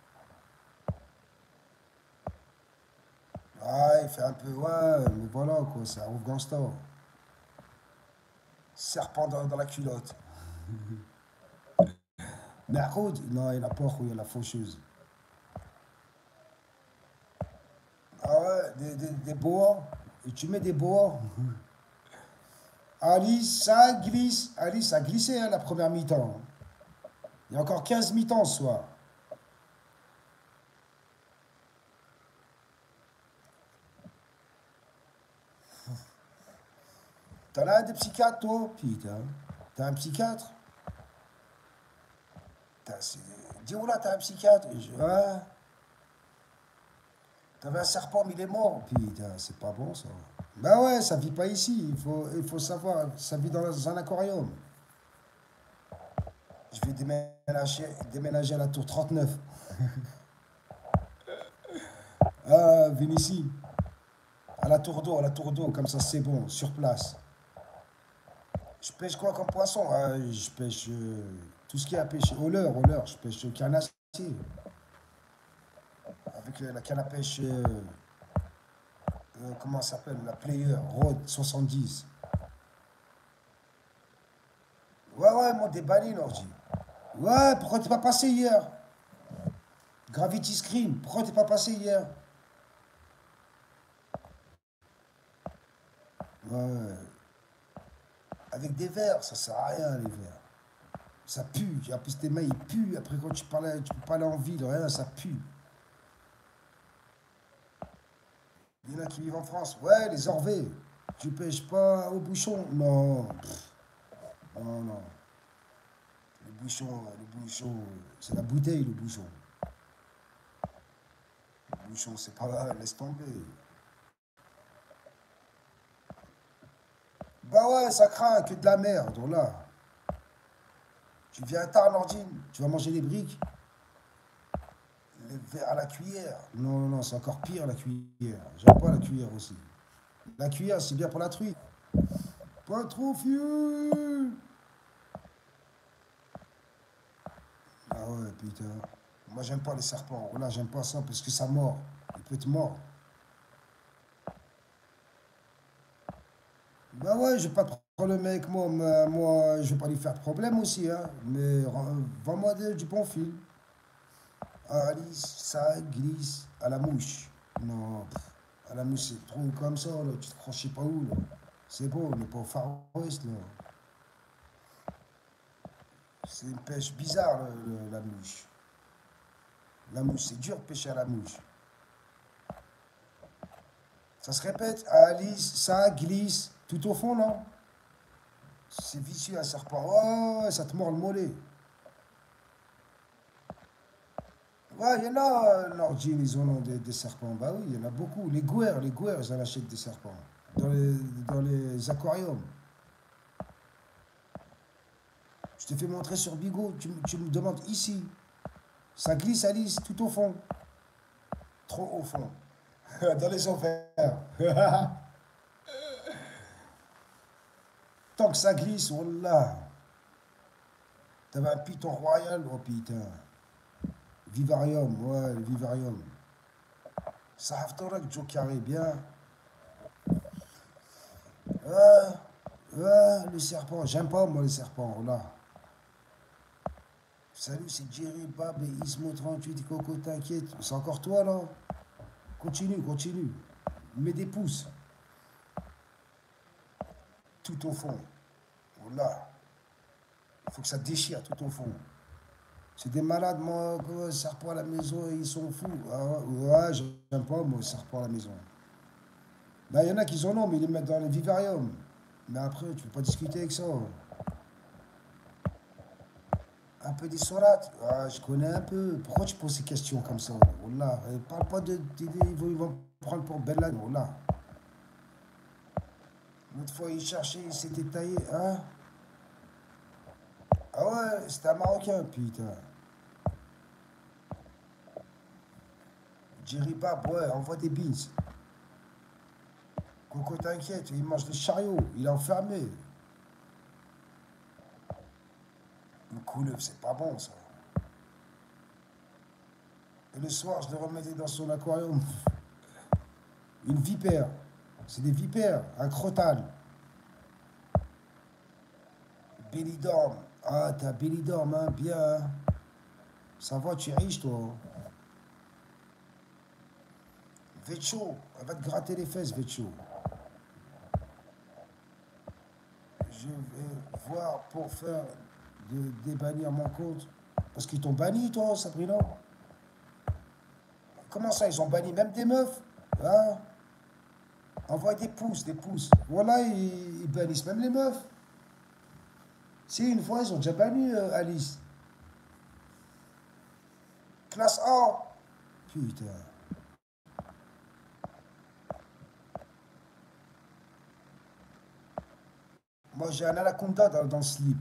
Ah, il fait un peu, ouais, mais voilà quoi, c'est un ouf gangsta. Serpent dans la culotte. Mercoud, non, il a pas, il y a la faucheuse. Ah ouais, des boas. Et tu mets des boas. Alice, ça glisse. Alice a glissé hein, la première mi-temps. Il y a encore 15 mi-temps ce soir. T'en as des psychiatres, toi? Putain. T'as un psychiatre? Dis où là, t'as un psychiatre? Ouais. T'avais un serpent, mais il est mort. Putain, c'est pas bon ça. Bah ouais, ça vit pas ici. Il faut savoir, ça vit dans un aquarium. Je vais déménager à la tour 39. Ah, viens ici. À la tour d'eau, comme ça c'est bon, sur place. Je pêche quoi comme poisson? Ah, je pêche tout ce qui est à pêcher. Au leurre, je pêche carnassier. Avec la canne à pêche, comment ça s'appelle? La Player, Rode 70. Ouais, ouais, moi des balines, ordi. Ouais, pourquoi t'es pas passé hier? Gravity Scream, pourquoi t'es pas passé hier? Ouais, avec des verres, ça sert à rien les verres. Ça pue, en plus tes mains ils puent, après quand tu peux pas aller en ville, rien, ça pue. Il y en a qui vivent en France, ouais, les Orvets. Tu pêches pas au bouchon? Non, non, non. Le bouchon, c'est la bouteille le bouchon. Le bouchon, c'est pas là, laisse tomber. Bah ouais, ça craint que de la merde, là. Tu viens tard, Nordine, tu vas manger les briques, les verres à la cuillère. Non, non, non, c'est encore pire la cuillère. J'aime pas la cuillère aussi. La cuillère, c'est bien pour la truite. Pas trop vieux. Ah ouais, putain. Moi, j'aime pas les serpents. Là, j'aime pas ça parce que ça mord. Il peut te mordre. Bah ouais, je vais pas te prendre le mec, moi, je vais pas lui faire de problème aussi, hein. Mais vends-moi du bon fil. Alice, ça glisse à la mouche. Non, à la mouche, c'est trop comme ça, là. Tu te crois, je sais pas où, là. C'est beau, on n'est pas au Far West, là. C'est une pêche bizarre, la mouche. La mouche, c'est dur de pêcher à la mouche. Ça se répète, Alice, ça glisse. Tout au fond, non? C'est vicieux, un serpent. Oh, ça te mord le mollet. Ouais, il y en a, Nordine, ils en ont des serpents. Bah oui, il y en a beaucoup. Les gouères, ils en achètent des serpents. Dans les, dans les aquariums. Je te fais montrer sur Bigot. Tu me demandes ici. Ça glisse, Alice, tout au fond. Trop au fond. Dans les enfers. Tant que ça glisse, wallah. T'avais un python royal, oh putain. Vivarium, ouais, le vivarium. Ça haftorak, Joe Carré, bien. Le serpent. J'aime pas, moi, les serpents. Là. Salut, c'est Jerry, Bab et Ismo38. Coco, t'inquiète. C'est encore toi, là? Continue, continue. Mets des pouces. Tout au fond. Là. Il faut que ça déchire tout au fond. C'est des malades, moi, les serpents à la maison, ils sont fous. Ah, ouais, j'aime pas, moi, les serpents à la maison. Ben, il y en a qui en ont, mais ils les mettent dans les vivariums. Mais après, tu peux pas discuter avec ça. Un peu des sourates. Ah, je connais un peu. Pourquoi tu poses ces questions comme ça? Wallah. Parle pas ils vont prendre pour Bella. Wallah. L'autre fois, il cherchait, il s'est détaillé. Hein? Ah ouais, c'était un Marocain, putain. Jerry Bab, ouais, envoie des beans. Coco, t'inquiète, il mange des chariots. Il est enfermé. Une couleuvre, c'est pas bon, ça. Et le soir, je le remettais dans son aquarium. Une vipère. C'est des vipères, un crotal. Bélidorme. Ah, t'as Bélidorme, hein, bien. Hein. Ça va, tu es riche, toi. Vetcho, elle va te gratter les fesses, Vetcho. Je vais voir pour faire débannir mon compte. Parce qu'ils t'ont banni, toi, Sabrina. Comment ça, ils ont banni même des meufs? Hein? Envoie des pouces, des pouces. Voilà, ils bannissent même les meufs. Si, une fois, ils ont déjà banni Alice. Classe A. Putain. Moi, j'ai un anaconda dans le slip.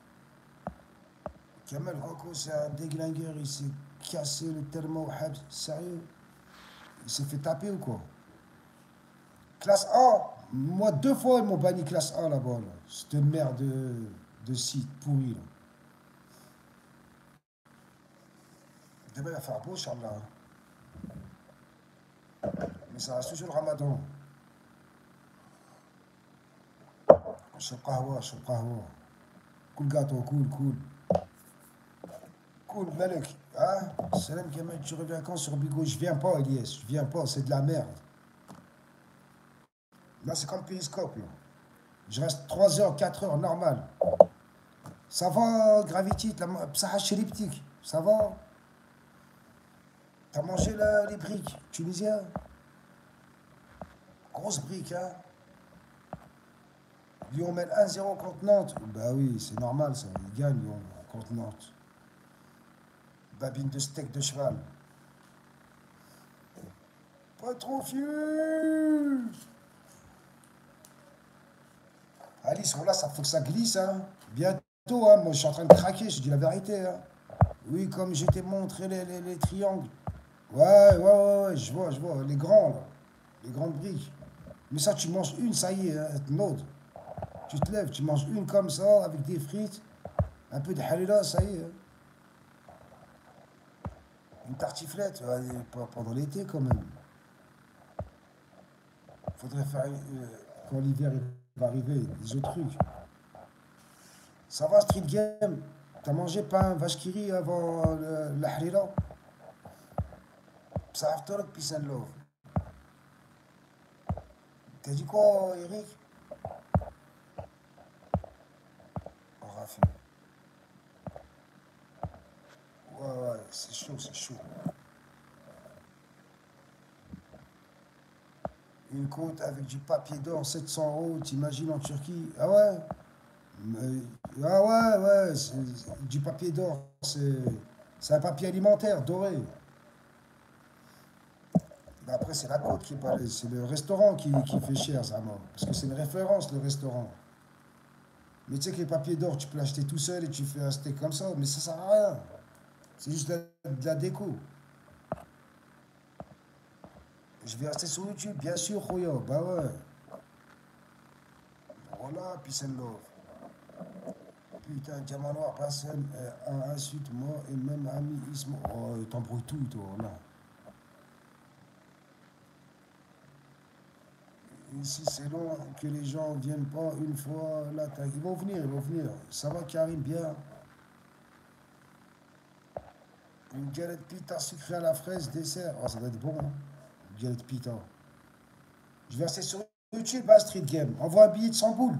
Kamel Rocco, c'est un déglingueur. Il s'est cassé le thermo. Sérieux? Il s'est fait taper ou quoi? Classe A. Moi, 2 fois, ils m'ont banni classe A là-bas. Là. Cette merde de site pourri. Là. Demain, il va faire beau, Inch'Allah. Mais ça reste toujours le ramadan. شرب قهوة شرب قهوة كل gâteau, cool, cool. Cool, Malek. Hein? Salam Kamal, tu reviens quand sur Bigo? Je viens pas, Elias. Je viens pas, c'est de la merde. Là, c'est comme Périscope, là. Je reste 3 heures, 4 heures, normal. Ça va, Gravity, Psaha Chériptique? Ça va? T'as mangé les briques tunisiens? Grosse brique, hein? Lyon mène 1-0 contre Nantes. Bah oui, c'est normal, ça. Ils gagnent, Lyon, contre Nantes. Babine de steak de cheval. Pas trop fier. Alice, voilà, ça faut que ça glisse, hein. Bientôt, hein. Moi, je suis en train de craquer, je dis la vérité, hein. Oui, comme je t'ai montré les triangles. Ouais, je vois, les grands, là. Les grandes briques. Mais ça, tu manges une, ça y est, hein, l'autre. Tu te lèves, tu manges une comme ça, avec des frites, un peu de halila, ça y est. Hein. Une tartiflette, pendant l'été quand même. Faudrait faire, quand l'hiver va arriver, des autres trucs. Ça va, Street Game? T'as mangé pain vache qui rit avant la harira? Ça a fait peace and love. T'as dit quoi, Eric? Oh, Rafi. Ouais, c'est chaud, c'est chaud. Une côte avec du papier d'or, 700 €, t'imagines en Turquie? Ah ouais? Ah ouais, du papier d'or, c'est un papier alimentaire doré. Mais après, c'est la côte qui est pas, c'est le restaurant qui fait cher, ça, moi. Parce que c'est une référence, le restaurant. Mais tu sais que les papiers d'or, tu peux l'acheter tout seul et tu fais un steak comme ça, mais ça sert à rien. C'est juste de la déco. Je vais rester sur YouTube, bien sûr, Khoya. Bah ouais. Voilà, peace and love. Putain, diamant noir, personne insulte moi et même ami Ismo. Oh, t'embrouilles tout, toi, là. Ici, c'est long que les gens ne viennent pas une fois. Là, ils vont venir, ils vont venir. Ça va, Karim, bien. Une galette pita sucrée à la fraise, dessert. Oh, ça va être bon, hein. Une galette pita. Je vais rester sur YouTube, hein, Street Game. Envoie un billet de 100 boules.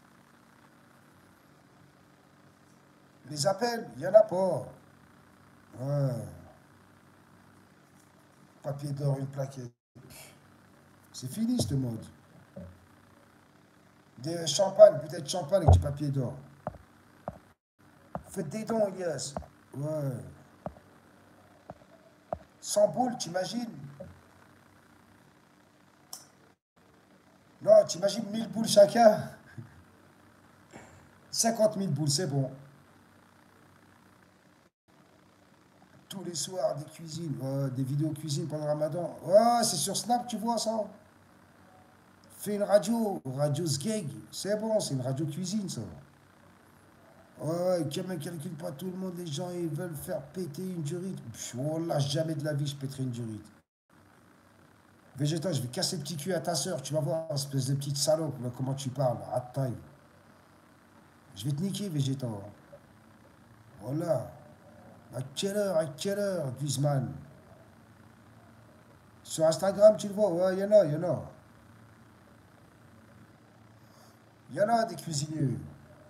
Les appels, il n'y en a pas. Ouais. Papier d'or, une plaquette. C'est fini, ce mode. Des champagne, peut-être champagne avec du papier d'or. Faites des dons, Elias. Ouais. 100 boules, t'imagines? Non, t'imagines 1000 boules chacun? 50 000 boules, c'est bon. Tous les soirs, des cuisines, des vidéos cuisine pendant le Ramadan. Ouais, c'est sur Snap, tu vois ça? Fais une radio, radio Sgeg. C'est bon, c'est une radio cuisine, ça. Ouais, quand même, calcule pas tout le monde. Les gens, ils veulent faire péter une durite. Oh là, jamais de la vie, je pèterai une durite. Végétal, je vais casser le petit cul à ta soeur. Tu vas voir, espèce de petite salope, là, comment tu parles, à taille. Je vais te niquer, Végétal. Voilà. À quelle heure, Guzman? Sur Instagram, tu le vois, ouais, il y en a, il y en a. Il y en a des cuisiniers.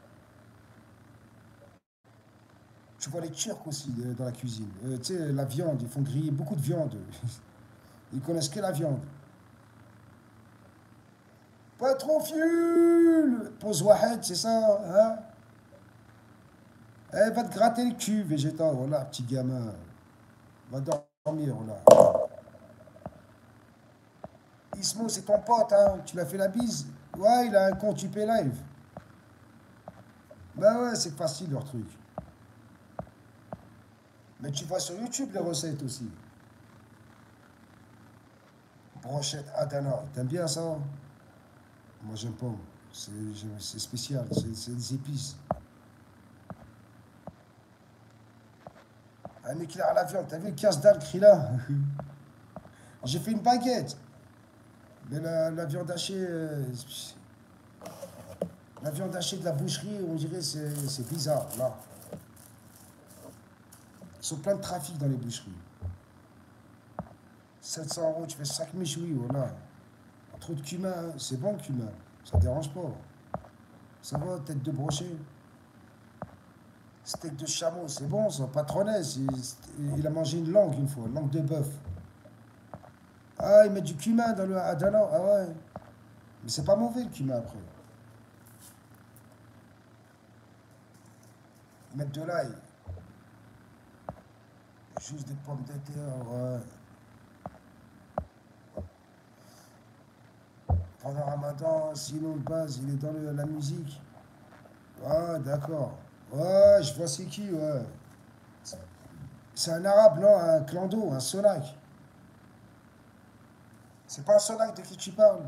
Tu vois les Turcs aussi dans la cuisine. Tu sais, la viande, ils font griller beaucoup de viande. Ils connaissent que la viande. Pas trop fiul. Pose wahed, c'est ça, hein? Eh, va te gratter le cul, végétal. Voilà, petit gamin. Va dormir, voilà. Ismo, c'est ton pote, hein? Tu l'as fait la bise? Ouais, il a un compte UP Live. Ben ouais, c'est facile leur truc. Mais tu vois sur YouTube les recettes aussi. Brochette Adana. T'aimes bien ça? Moi, j'aime pas. C'est spécial. C'est des épices. Un éclair à la viande. T'as vu le casse-dalle cri là? J'ai fait une baguette. Mais la viande hachée. La viande hachée de la boucherie, on dirait c'est bizarre. Là. Ils sont plein de trafic dans les boucheries. 700 €, tu fais 5 méchouilles, voilà. Trop de cumin, hein. C'est bon le cumin. Ça dérange pas. Ça va, tête de brochet. Steak de chameau, c'est bon, ça. Patronesse, il a mangé une langue une fois, une langue de bœuf. Ah, ils mettent du cumin dans le Adana. Ah ouais. Mais c'est pas mauvais le cumin après. Ils mettent de l'ail. Juste des pommes de terre, ouais. Pendant Ramadan, sinon de base, il est dans la musique. Ah, d'accord. Ouais, je vois c'est qui, ouais. C'est un arabe, non? Un clando, un sonac. C'est pas un sonac de qui tu parles.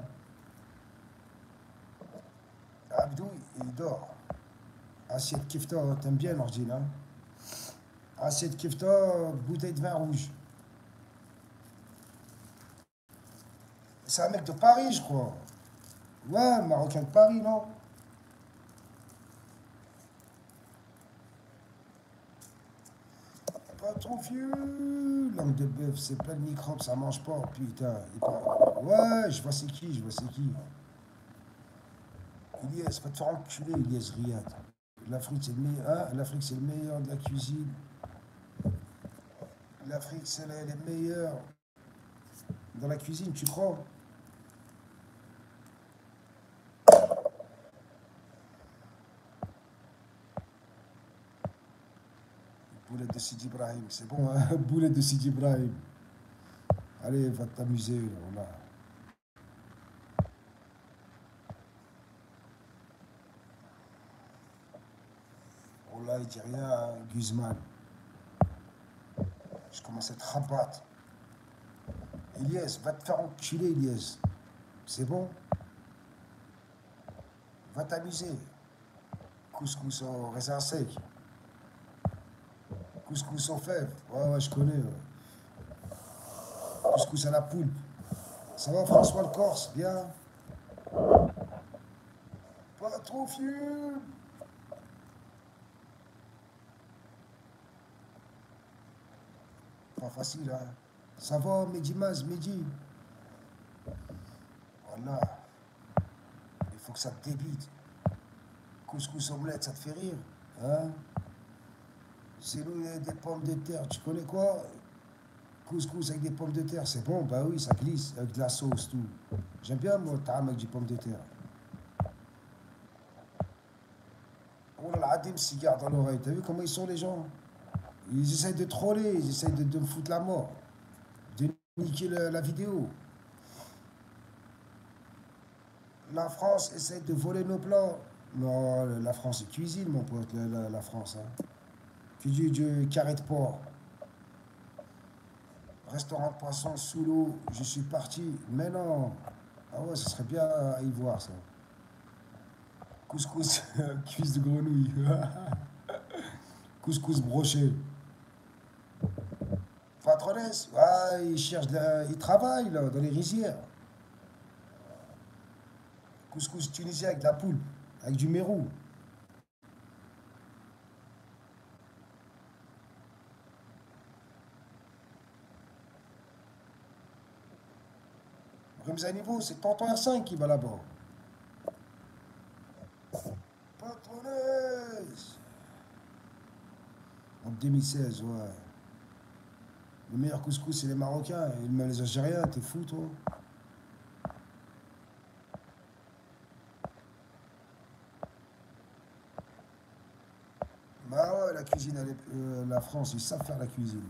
Abdou, il dort. Assiette kifta, t'aimes bien l'ordi, hein? Assiette kifta, bouteille de vin rouge. C'est un mec de Paris, je crois. Ouais, marocain de Paris, non? Pas trop vieux. Langue de bœuf, c'est plein de microbes, ça mange pas, putain. Ouais, je vois c'est qui, je vois c'est qui. Ilyes, va te faire enculer, Ilyes Riyad. L'Afrique, c'est le meilleur. Hein, l'Afrique, c'est le meilleur de la cuisine. L'Afrique, c'est les meilleurs dans la cuisine, tu crois? Boulette de Sidi Ibrahim, c'est bon, hein? Boulette de Sidi Ibrahim. Allez, va t'amuser, là. Oh là, il dit rien, hein, Guzman. Je commence à être rabattre. Ilyes, va te faire enculer, Ilyes. C'est bon? Va t'amuser. Couscous au raisin sec. Couscous aux fèves. Ouais, ouais, je connais. Ouais. Couscous à la poulpe. Ça va, François le Corse? Bien. Pas trop vieux. Pas facile, hein. Ça va, Mehdi Maz, Mehdi. Voilà. Il faut que ça te débite. Couscous omelette, ça te fait rire. Hein? C'est nous, des pommes de terre. Tu connais quoi? Couscous avec des pommes de terre, c'est bon. Bah oui, ça glisse avec de la sauce, tout. J'aime bien, moi, le tarame avec des pommes de terre. Oh là là, Adim cigare dans l'oreille. T'as vu comment ils sont, les gens? Ils essayent de troller, ils essayent de me foutre la mort, de niquer la vidéo. La France essaie de voler nos plats. Non, la France est cuisine, mon pote, la France. Hein. Que du carré de porc. Restaurant de poisson sous l'eau, je suis parti. Mais non. Ah ouais, ce serait bien à y voir, ça. Couscous, cuisse de grenouille. Couscous broché. Patronesse, ah, ils cherchent, ils travaillent là, dans les rizières. Couscous tunisien avec de la poule, avec du mérou. Remise à niveau, c'est Tonton R5 qui va là-bas. Patronesse. En 2016, ouais. Le meilleur couscous, c'est les Marocains, et les Algériens, t'es fou, toi? Bah ouais, la cuisine, la France, ils savent faire la cuisine.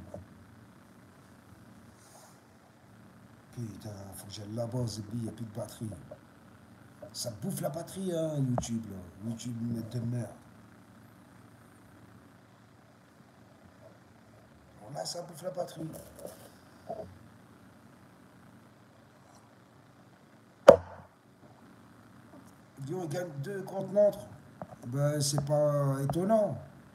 Putain, faut que j'aille là-bas, Zebbi, il n'y a plus de batterie. Ça bouffe la batterie, hein, YouTube, là. YouTube, une de merde. Bon, là, ça bouffe la batterie. Lyon, il gagne 2 contre Nantes. Ben, c'est pas étonnant.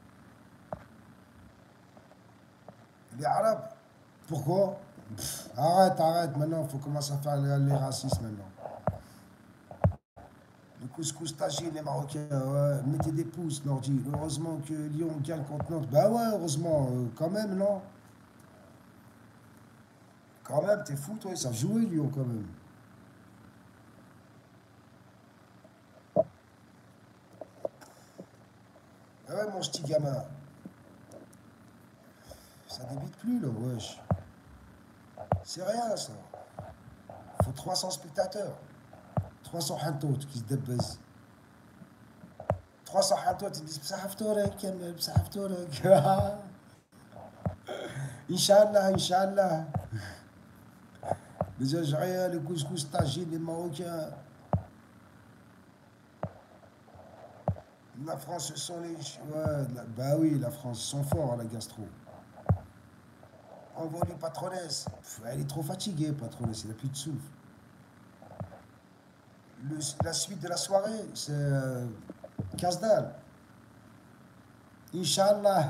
Les Arabes, pourquoi? Arrête, arrête, maintenant, il faut commencer à faire les racistes maintenant. Le couscous tagine, les Marocains, ouais, mettez des pouces, Nordi. Heureusement que Lyon gagne contre Nantes. Bah ouais, heureusement, quand même, non? Quand même, t'es fou, toi, ils savent jouer, Lyon, quand même. Ah ouais, mon petit gamin, ça débite plus, là, wesh. C'est rien, ça. Faut 300 spectateurs. 300 hantotes qui se débaisent. 300 hantotes, ils disent بصح فطورك كمل بصح فطورك. Inch'Allah, Inch'Allah. Les Algériens, les couscous tagines, les Marocains. La France, ce sont les. Ouais, bah oui, la France, ils sont forts à la gastro. Envoie les patronnesses. Elle est trop fatiguée, patronesse, elle n'a plus de souffle. La suite de la soirée, c'est casse-dalle. Inch'Allah.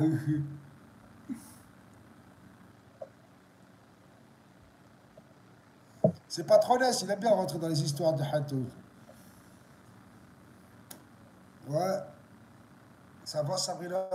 C'est patronesse, il aime bien rentrer dans les histoires de Hatou. Ouais, ça va, Sabrina?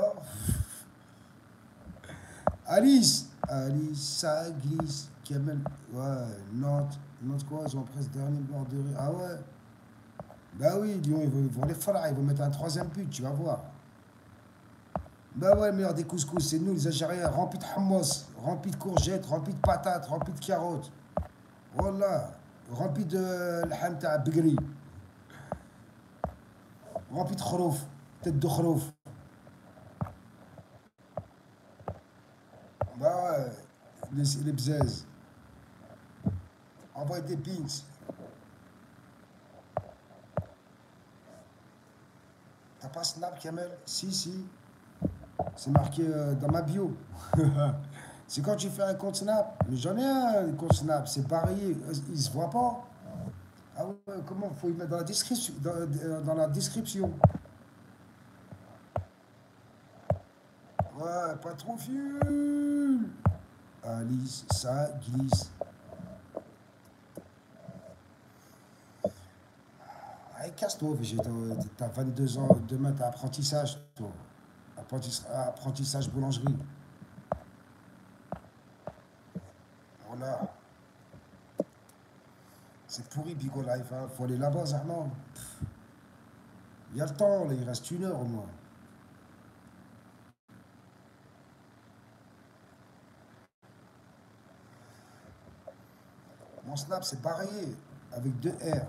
Alice, Alice, ça glisse. Kamel, ouais, Nantes, Nantes quoi, ils ont presque dernier bord de rue. Ah ouais? Bah oui, Lyon, ils vont les faire, ils vont mettre un troisième but, tu vas voir. Bah ouais, le meilleur des couscous, c'est nous les Algériens, remplis de hummus, remplis de courgettes, remplis de patates, remplis de carottes. Voilà, remplis de l'ham تاع بقري, remplis de khrouf, tête de khrouf. Bah ouais, les bzaises. Envoie des beans. T'as pas Snap, Kamel? Si, si. C'est marqué dans ma bio. C'est quand tu fais un compte Snap. Mais j'en ai un compte Snap, c'est pareil, il se voit pas. Ah ouais, comment? Faut y mettre dans la description. Dans la description. Ouais, pas trop vieux. Alice, ça glisse. casse-toi, végétal. T'as 22 ans, demain t'as apprentissage, toi. Apprentissage boulangerie. Voilà. C'est pourri, Bigo Life, hein. Faut aller là-bas, Zahman. Il y a le temps, là, il reste 1 heure au moins. Mon snap, c'est pareil, avec 2 R.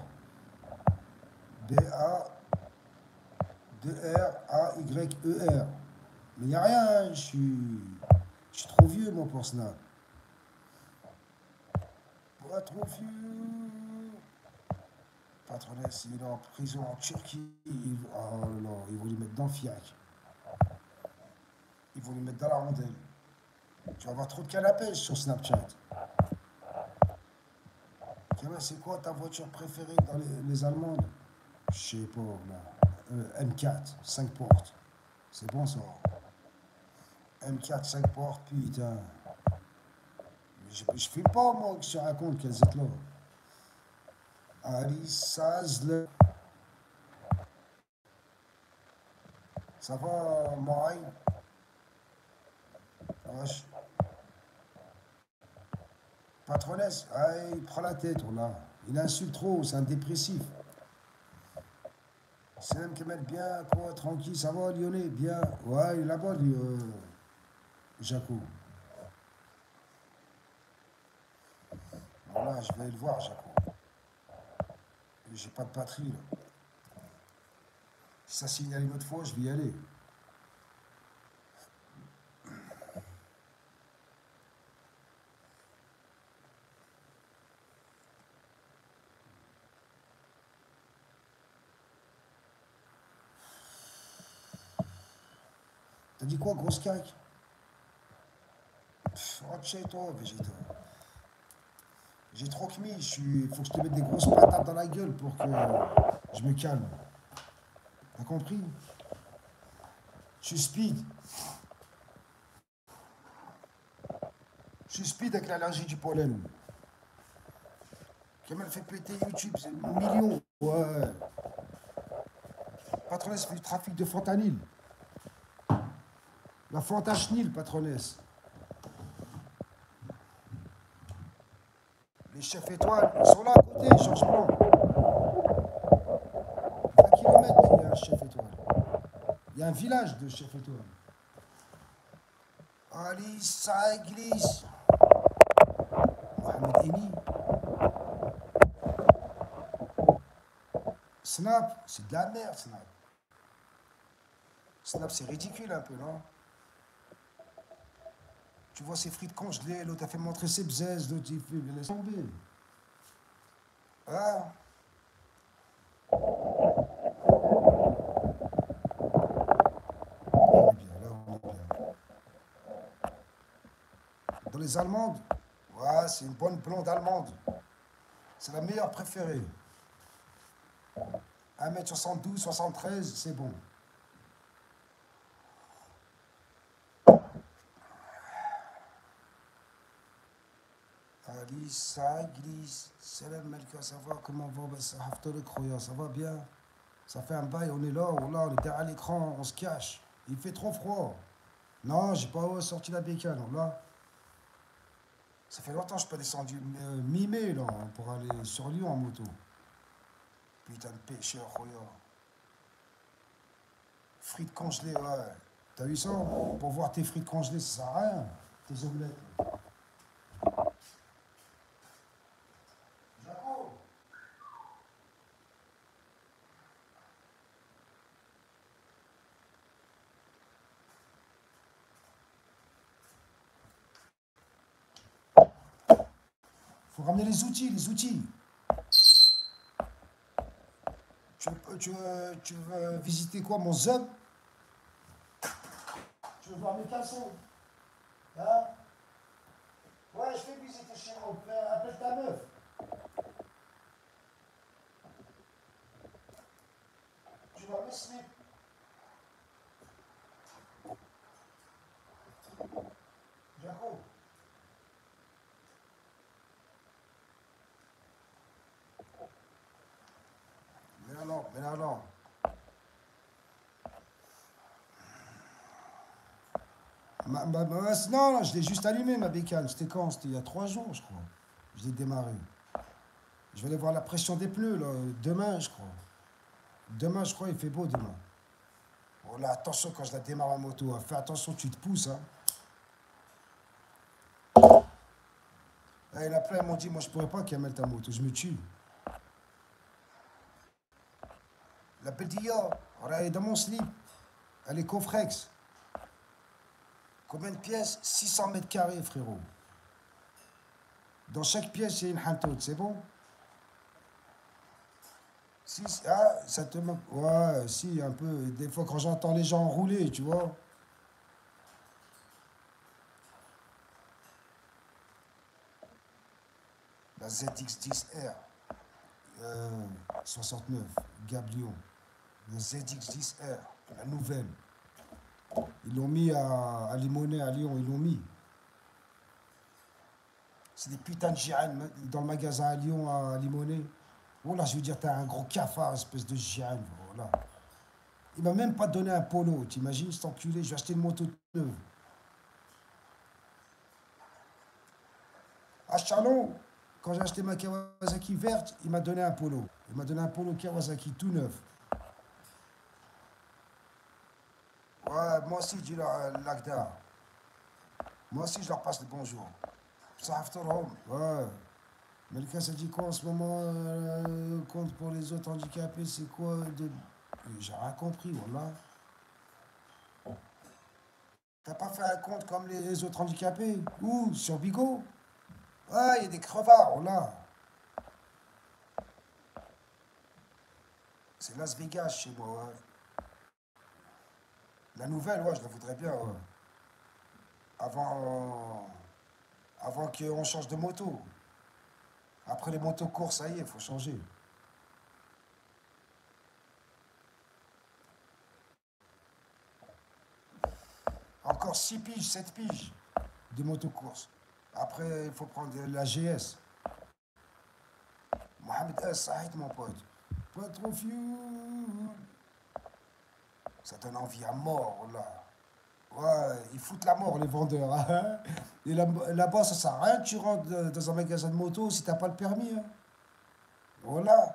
B-A, 2 R, A-Y-E-R. Mais il n'y a rien, hein. Je suis trop vieux, moi, pour snap. Pas trop vieux. Patronesse, il est en prison en Turquie. Oh là, ils vont lui mettre dans le fiac. Ils vont lui mettre dans la rondelle. Tu vas avoir trop de canne à pêche sur Snapchat. Tiens, c'est quoi ta voiture préférée dans les Allemandes? Je sais pas, là. M4, 5 portes. C'est bon ça. M4, 5 portes, putain. Je fais pas, moi, que je te raconte qu'elles étaient là. Ali Sazle. Ça va, Moraï? Wesh. Patronesse, ah, il prend la tête, oh là. Il insulte trop, c'est un dépressif. C'est même qui mettent bien, quoi, tranquille, ça va, Lyonnais, bien. Ouais, il est là-bas, lui, Jaco. Voilà, je vais le voir, Jaco. J'ai pas de patrie, là. Si ça signale une autre fois, je vais y aller. T'as dit quoi, grosse caque? Rentre chez toi, végétal. J'ai trop commis, faut que je te mette des grosses patates dans la gueule pour que je me calme. T'as compris? Je suis speed. Je suis speed avec l'allergie du pollen. Qui m'a fait péter YouTube, c'est millions. Ouais. Patronesse fait du trafic de fentanyl. La fentachnil, patronesse. Les chefs étoiles, ils sont là à côté, changement. 20 km, il y a un chef étoile. Il y a un village de chefs étoiles. Allez, ça glisse. Mohamed Eni. Snap, c'est de la merde, Snap. Snap, c'est ridicule un peu, non? Tu vois ses frites congelées, l'autre a fait montrer ses bzaises, l'autre il fait laisse tomber. Ah, on est bien, là on est bien. Dans les Allemandes, ouais, c'est une bonne blonde allemande. C'est la meilleure préférée. 1m72, 73, c'est bon. Ali, ça glisse. Salam Malika, ça va? Comment va? Ça va bien? Ça fait un bail, on est là, on est derrière l'écran, on se cache. Il fait trop froid. Non, j'ai pas sorti la bécane, là. Ça fait longtemps que je suis pas descendu mi-mai, là, pour aller sur Lyon en moto. Putain de pêcheur, regarde. Frites congelées, ouais. T'as vu ça? Pour voir tes frites congelées, ça sert à rien. Tes omelettes. Jaco, faut ramener les outils, les outils. Tu veux visiter quoi, mon zob? Tu veux voir mes caleçons? Hein? Ouais, je fais visiter chez moi. Appelle ta meuf. Tu vois mes slips. Jaco. Mais non, Mais non, non. Non, non, je l'ai juste allumé, ma bécane. C'était quand? C'était il y a 3 jours, je crois. Je l'ai démarré. Je vais aller voir la pression des pneus, là. Demain, je crois. Demain, je crois, il fait beau demain. Oh là, attention quand je la démarre en moto. Hein. Fais attention, tu te pousses. Hein. Ah, il y en a plein, ils m'ont dit, moi, je pourrais pas qu'elle mette ta moto. Je me tue. La Beldia, elle est dans mon slip. Elle est Cofrex. Combien de pièces? 600 mètres carrés, frérot. Dans chaque pièce, il y a une hantote, c'est bon? Si, ah, ça te manque. Ouais, si, un peu. Des fois, quand j'entends les gens rouler, tu vois. La ZX10R, euh, 69, Gablion. La ZX10R, la nouvelle. Ils l'ont mis à Limonest, à Lyon, ils l'ont mis. C'est des putains de girènes dans le magasin à Lyon, à Limonest. Oh là, je veux dire, t'as un gros cafard, espèce de girène. Voilà. Il m'a même pas donné un polo, t'imagines, cet enculé, je vais acheter une moto neuve. À Chalon, quand j'ai acheté ma Kawasaki verte, il m'a donné un polo. Il m'a donné un polo Kawasaki tout neuf. Ouais, moi aussi, je dis l'Agda. Moi aussi, je leur passe le bonjour. Ça after home. Ouais. Mais le cas, ça dit quoi en ce moment compte pour les autres handicapés, c'est quoi de... J'ai rien compris, voilà. T'as pas fait un compte comme les autres handicapés? Où? Sur Bigot? Ouais, il y a des crevards, voilà. C'est Las Vegas chez moi, ouais. La nouvelle, ouais, je la voudrais bien, ouais. Avant, avant qu'on change de moto. Après les motos courses, ça y est, il faut changer. Encore 6 piges, 7 piges de motocourse. Après, il faut prendre la GS. Mohamed S, ça arrête mon pote. Pas trop fuel. Ça donne envie à mort, là. Ouais, ils foutent la mort, les vendeurs. Hein. Et là-bas, ça sert à rien que tu rentres dans un magasin de moto si t'as pas le permis. Hein. Voilà.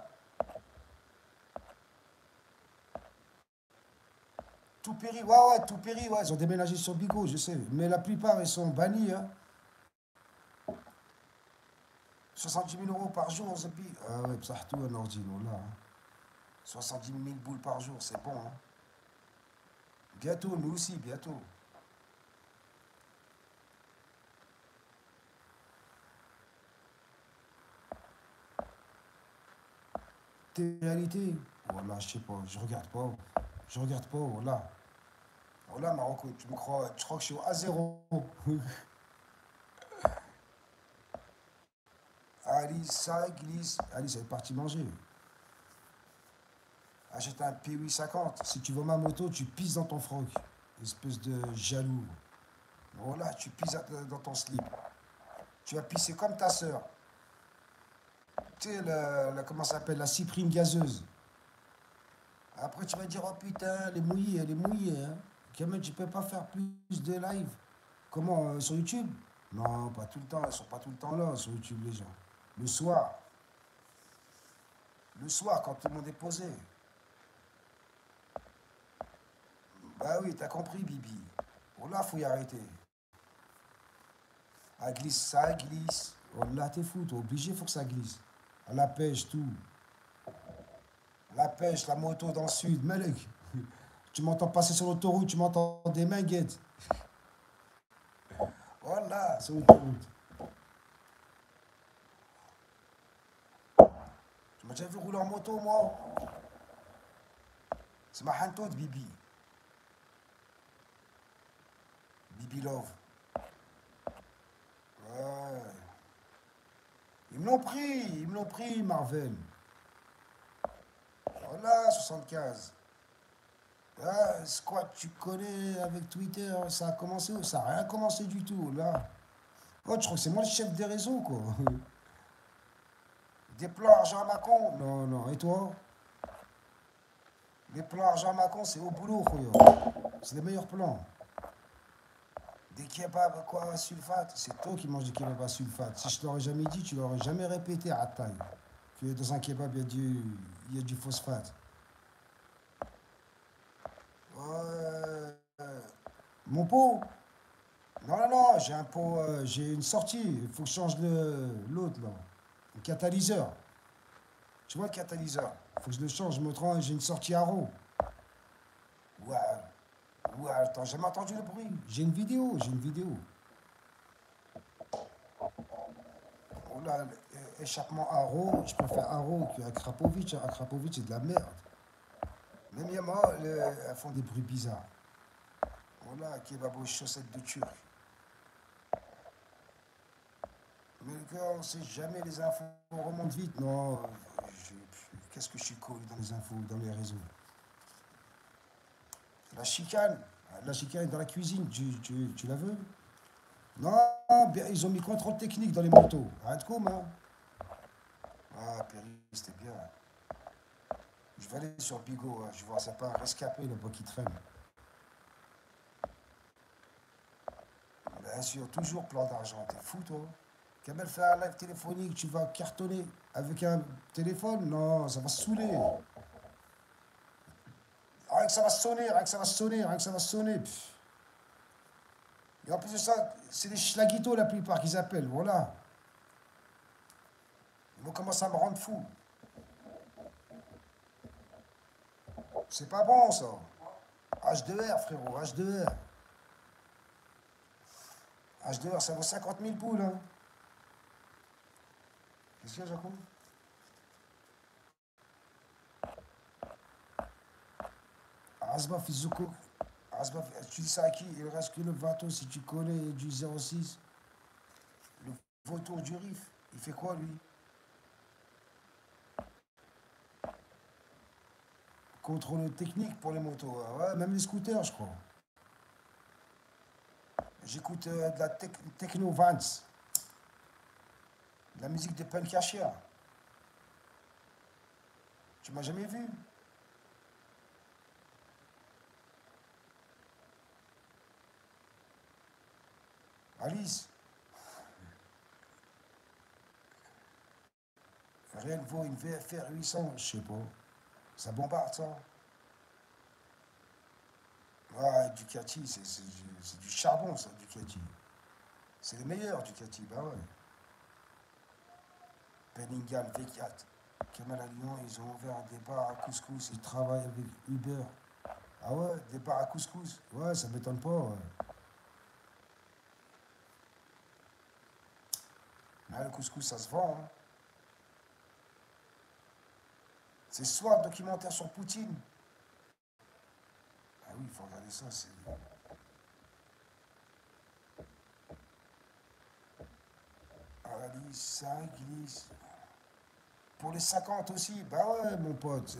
Tout péri, ouais, ouais, tout péri, ouais. Ils ont déménagé sur Bigot, je sais. Mais la plupart, ils sont bannis. Hein. 70 000 euros par jour, c'est pire. Ah ouais, ça tout un ordino, là. Hein. 70 000 boules par jour, c'est bon. Hein. Bientôt, nous aussi, bientôt. Réalité, voilà, je sais pas, je regarde pas. Je regarde pas, voilà. Voilà, Marocco, tu me crois, tu crois que je suis à zéro. Alice, ça glisse. Alice, elle est partie manger. Achète un P850. Si tu vois ma moto, tu pisses dans ton froc. Espèce de jaloux. Voilà, tu pisses dans ton slip. Tu vas pisser comme ta sœur. Tu sais, comment ça s'appelle? La cyprine gazeuse. Après, tu vas dire, oh putain, elle est mouillée, elle est mouillée. Hein. Kamel, tu peux pas faire plus de live. Comment, sur YouTube? Non, pas tout le temps. Ils sont pas tout le temps là sur YouTube, les gens. Le soir. Le soir, quand tout le monde est posé. Bah oui, t'as compris, Bibi. Oh là, faut y arrêter. Elle glisse, ça glisse. Oh là, t'es fou, t'es obligé, faut que ça glisse. À la pêche, tout. La pêche, la moto dans le sud, Malek. Tu m'entends passer sur l'autoroute, tu m'entends des minguettes. Voilà, sur l'autoroute. Tu m'as déjà vu rouler en moto, moi? C'est ma hantote, Bibi. Bibi Love. Ouais. Ils me l'ont pris, Marvel. Voilà, 75. Ah, Squat, tu connais avec Twitter, ça a commencé ou ça n'a rien commencé du tout, là. Oh, je crois que c'est moi le chef des réseaux, quoi. Des plans argent à ma con. Non, non, et toi? Les plans argent Macon, c'est au boulot, khoyo. C'est les meilleurs plans. Des kebabs, quoi, à sulfate. C'est toi qui manges des kebabs à sulfate. Si je t'aurais jamais dit, tu l'aurais jamais répété à taille. Que dans un kebab, il y a du phosphate. Mon pot? Non, non, non, j'ai un pot, j'ai une sortie. Il faut que je change l'autre, là. Le catalyseur. Tu vois le catalyseur? Il faut que je le change. Je me trompe, j'ai une sortie à roue. Ouais, ouais, attends, j'ai jamais entendu le bruit. J'ai une vidéo, j'ai une vidéo. Oh là, échappement à roue, je préfère un roue qu'à Krapovic. À Krapovic, c'est de la merde. Même Yamaha, elles font des bruits bizarres. Voilà, kebab aux chaussettes de Turc. Mais le gars, on sait jamais, les infos remontent vite. Non, qu'est-ce que je suis cool dans les infos, dans les réseaux. La chicane est dans la cuisine, tu la veux? Non, bien, ils ont mis contrôle technique dans les motos. Arrête comment? Ah, Péri, c'était bien. Je vais aller sur Bigot, hein. Je vois, c'est pas un rescapé là-bas qui traîne. Bien sûr, toujours plein d'argent. T'es fou, toi? Kamel fait un live téléphonique, tu vas cartonner avec un téléphone? Non, ça va se saouler. Rien que ça va sonner, rien que ça va sonner, rien que ça va sonner. Pff. Et en plus de ça, c'est des schlaguitos la plupart qu'ils appellent, voilà. Ils vont commencer à me rendre fou. C'est pas bon, ça. H2R, frérot, H2R. H2R, ça vaut 50 000 poules, hein. Qu'est-ce qu'il y a, Jacob? Asbaf Izuko. Asbaf, tu dis ça à qui? Il reste que le Vato, si tu connais, du 06. Le vautour du Rif. Il fait quoi, lui? Contrôle technique pour les motos. Ouais, même les scooters, je crois. J'écoute de la techno Vance. De la musique de punk Cachia. Tu m'as jamais vu? Alice, rien ne vaut une VFR 800, je sais pas. Ça bombarde, ça. Ouais, Ducati, c'est du charbon, ça, Ducati. C'est les meilleurs, Ducati, bah ouais. Bellingham, V4. Kemal à Lyon, ils ont ouvert des bars à couscous, ils travaillent avec Uber. Ah ouais, des bars à couscous. Ouais, ça m'étonne pas, ouais. Ah, le couscous, ça se vend, hein. C'est ce soir le documentaire sur Poutine. Ah oui, il faut regarder ça, c'est... Alice, ça glisse. Pour les 50 aussi, bah ouais, mon pote.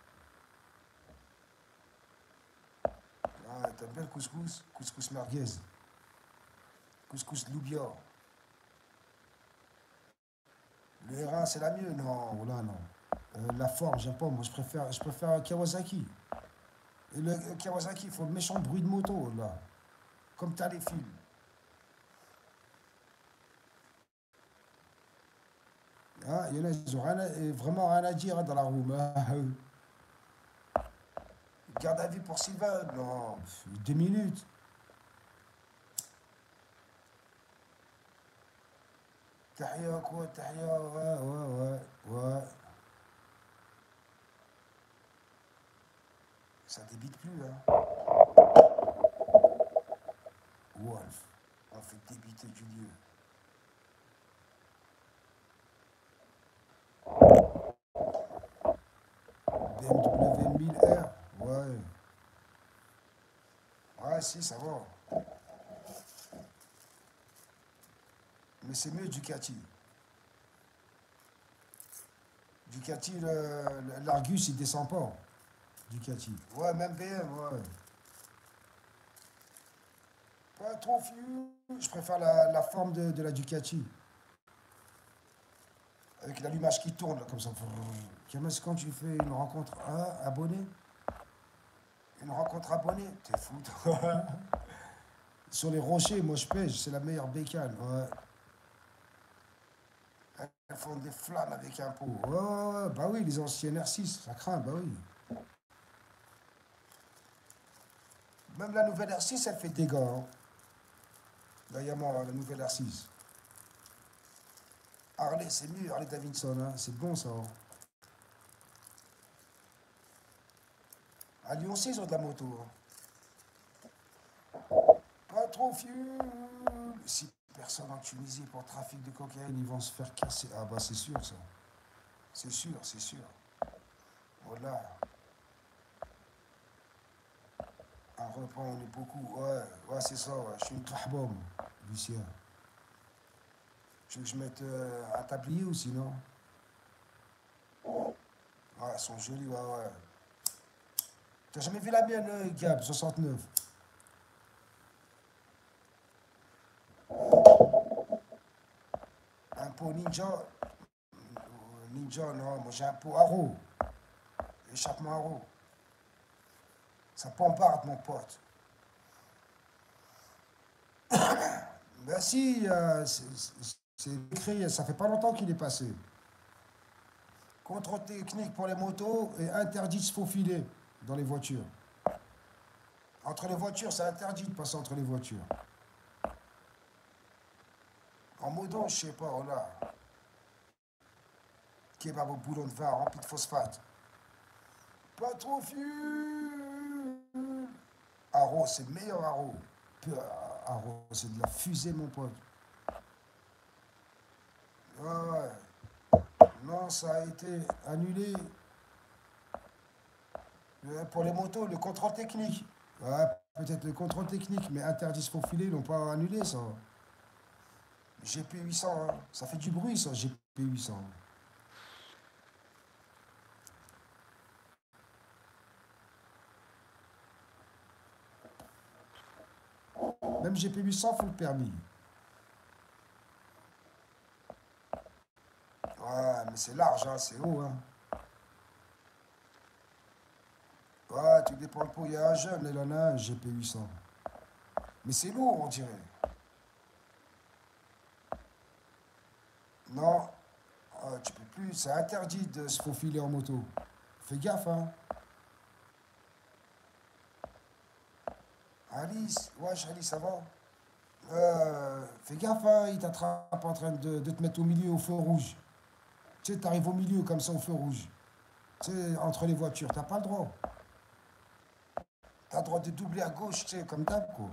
Ah, t'aimes bien le couscous? Couscous merguez. Couscous loubia. Le R1, c'est la mieux? Non, voilà, non. La forme, j'aime pas. Moi, je préfère un Kawasaki. Et le Kawasaki, il faut le méchant bruit de moto, là. Comme t'as les films. Hein, il y en a, ils ont vraiment rien à dire, hein, dans la roue. Garde à vue pour Sylvain? Non, 2 minutes. Tahia, quoi, Tahia, ouais, ouais, ouais, ouais. Ça débite plus, hein. Wolf, on fait débiter du lieu. BMW 1000R, ouais. Ouais, si, ça va. Mais c'est mieux Ducati. Ducati, l'Argus, il descend pas. Ducati. Ouais, même BM, ouais. Pas trop vieux. Je préfère la forme de la Ducati. Avec l'allumage qui tourne, là, comme ça. C'est quand tu fais une rencontre. Ah, abonné? Une rencontre abonnée, t'es fou, toi. Sur les rochers, moi je pêche, c'est la meilleure bécane. Ouais. Elles font des flammes avec un pot. Ouais, ouais, ouais, bah oui, les anciennes R6, ça craint, bah oui. Même la nouvelle R6, elle fait des dégâts. Hein. Là, il y a moi, la nouvelle R6. Harley, c'est mieux, Harley Davidson, hein. C'est bon ça. Hein. À Lyon aussi, ils ont de la moto. Hein. Pas trop fuel. Si personne en Tunisie pour trafic de cocaïne, ils vont se faire casser. Ah bah c'est sûr ça. C'est sûr, c'est sûr. Voilà. Un repas, on est beaucoup. Ouais, ouais, c'est ça, ouais. Je suis une trahbom, Lucien. Tu veux que je mette un tablier ou sinon? Ouais, elles sont jolies, ouais, ouais. T'as jamais vu la mienne, Gab, 69? Un pot ninja? Ninja, non, moi j'ai un pot haro. Échappement haro. Ça pomparde, mon pote. Ben si, c'est écrit, ça fait pas longtemps qu'il est passé. Contrôle technique pour les motos et interdit de se faufiler dans les voitures. Entre les voitures, c'est interdit de passer entre les voitures. En moto, je sais pas, voilà. Kebab au boulon de vin rempli de phosphate. Pas trop fuel. Haro, c'est le meilleur haro. Haro, c'est de la fusée, mon pote. Ouais, ouais. Non, ça a été annulé pour les motos, le contrôle technique. Ouais, peut-être le contrôle technique, mais interdit de se faufiler, ils l'ont pas annulé, ça. GP800, hein. Ça fait du bruit, ça, GP800. Même GP800, faut le permis. Ouais, mais c'est large, hein, c'est haut, hein. Ouais, tu dépends le pot. Il y a un jeune, il en a un GP800. Mais c'est lourd, on dirait. Non, tu peux plus. C'est interdit de se faufiler en moto. Fais gaffe, hein. Alice, wesh, Alice, ça va? Fais gaffe, hein, il t'attrape en train de te mettre au milieu au feu rouge. Tu sais, t'arrives au milieu comme ça au feu rouge. Tu sais, entre les voitures, t'as pas le droit. T'as le droit de doubler à gauche, tu sais, comme d'hab, quoi.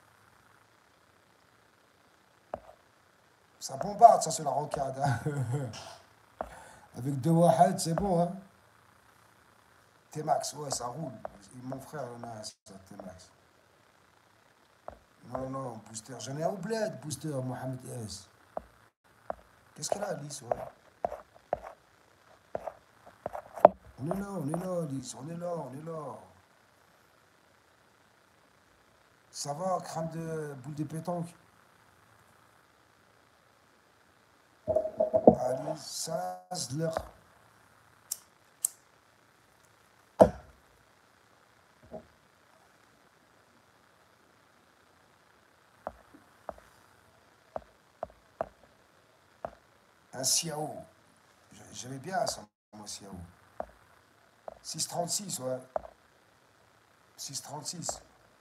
Ça bombarde, ça, c'est la rocade. Hein. Avec deux wahed, c'est bon, hein. T-Max, ouais, ça roule. Mon frère en a un, ça, T-Max. Non, non, booster. J'en ai un au bled, booster, Mohamed S. Qu'est-ce qu'elle a, Alice, ouais. On est là, Alice, on est là, on est là. Ça va, crâne de boule de pétanque. Alice, ça, c'est l'heure. Un Xiao. J'avais bien ça, moi, Xiao. 636, ouais. 636.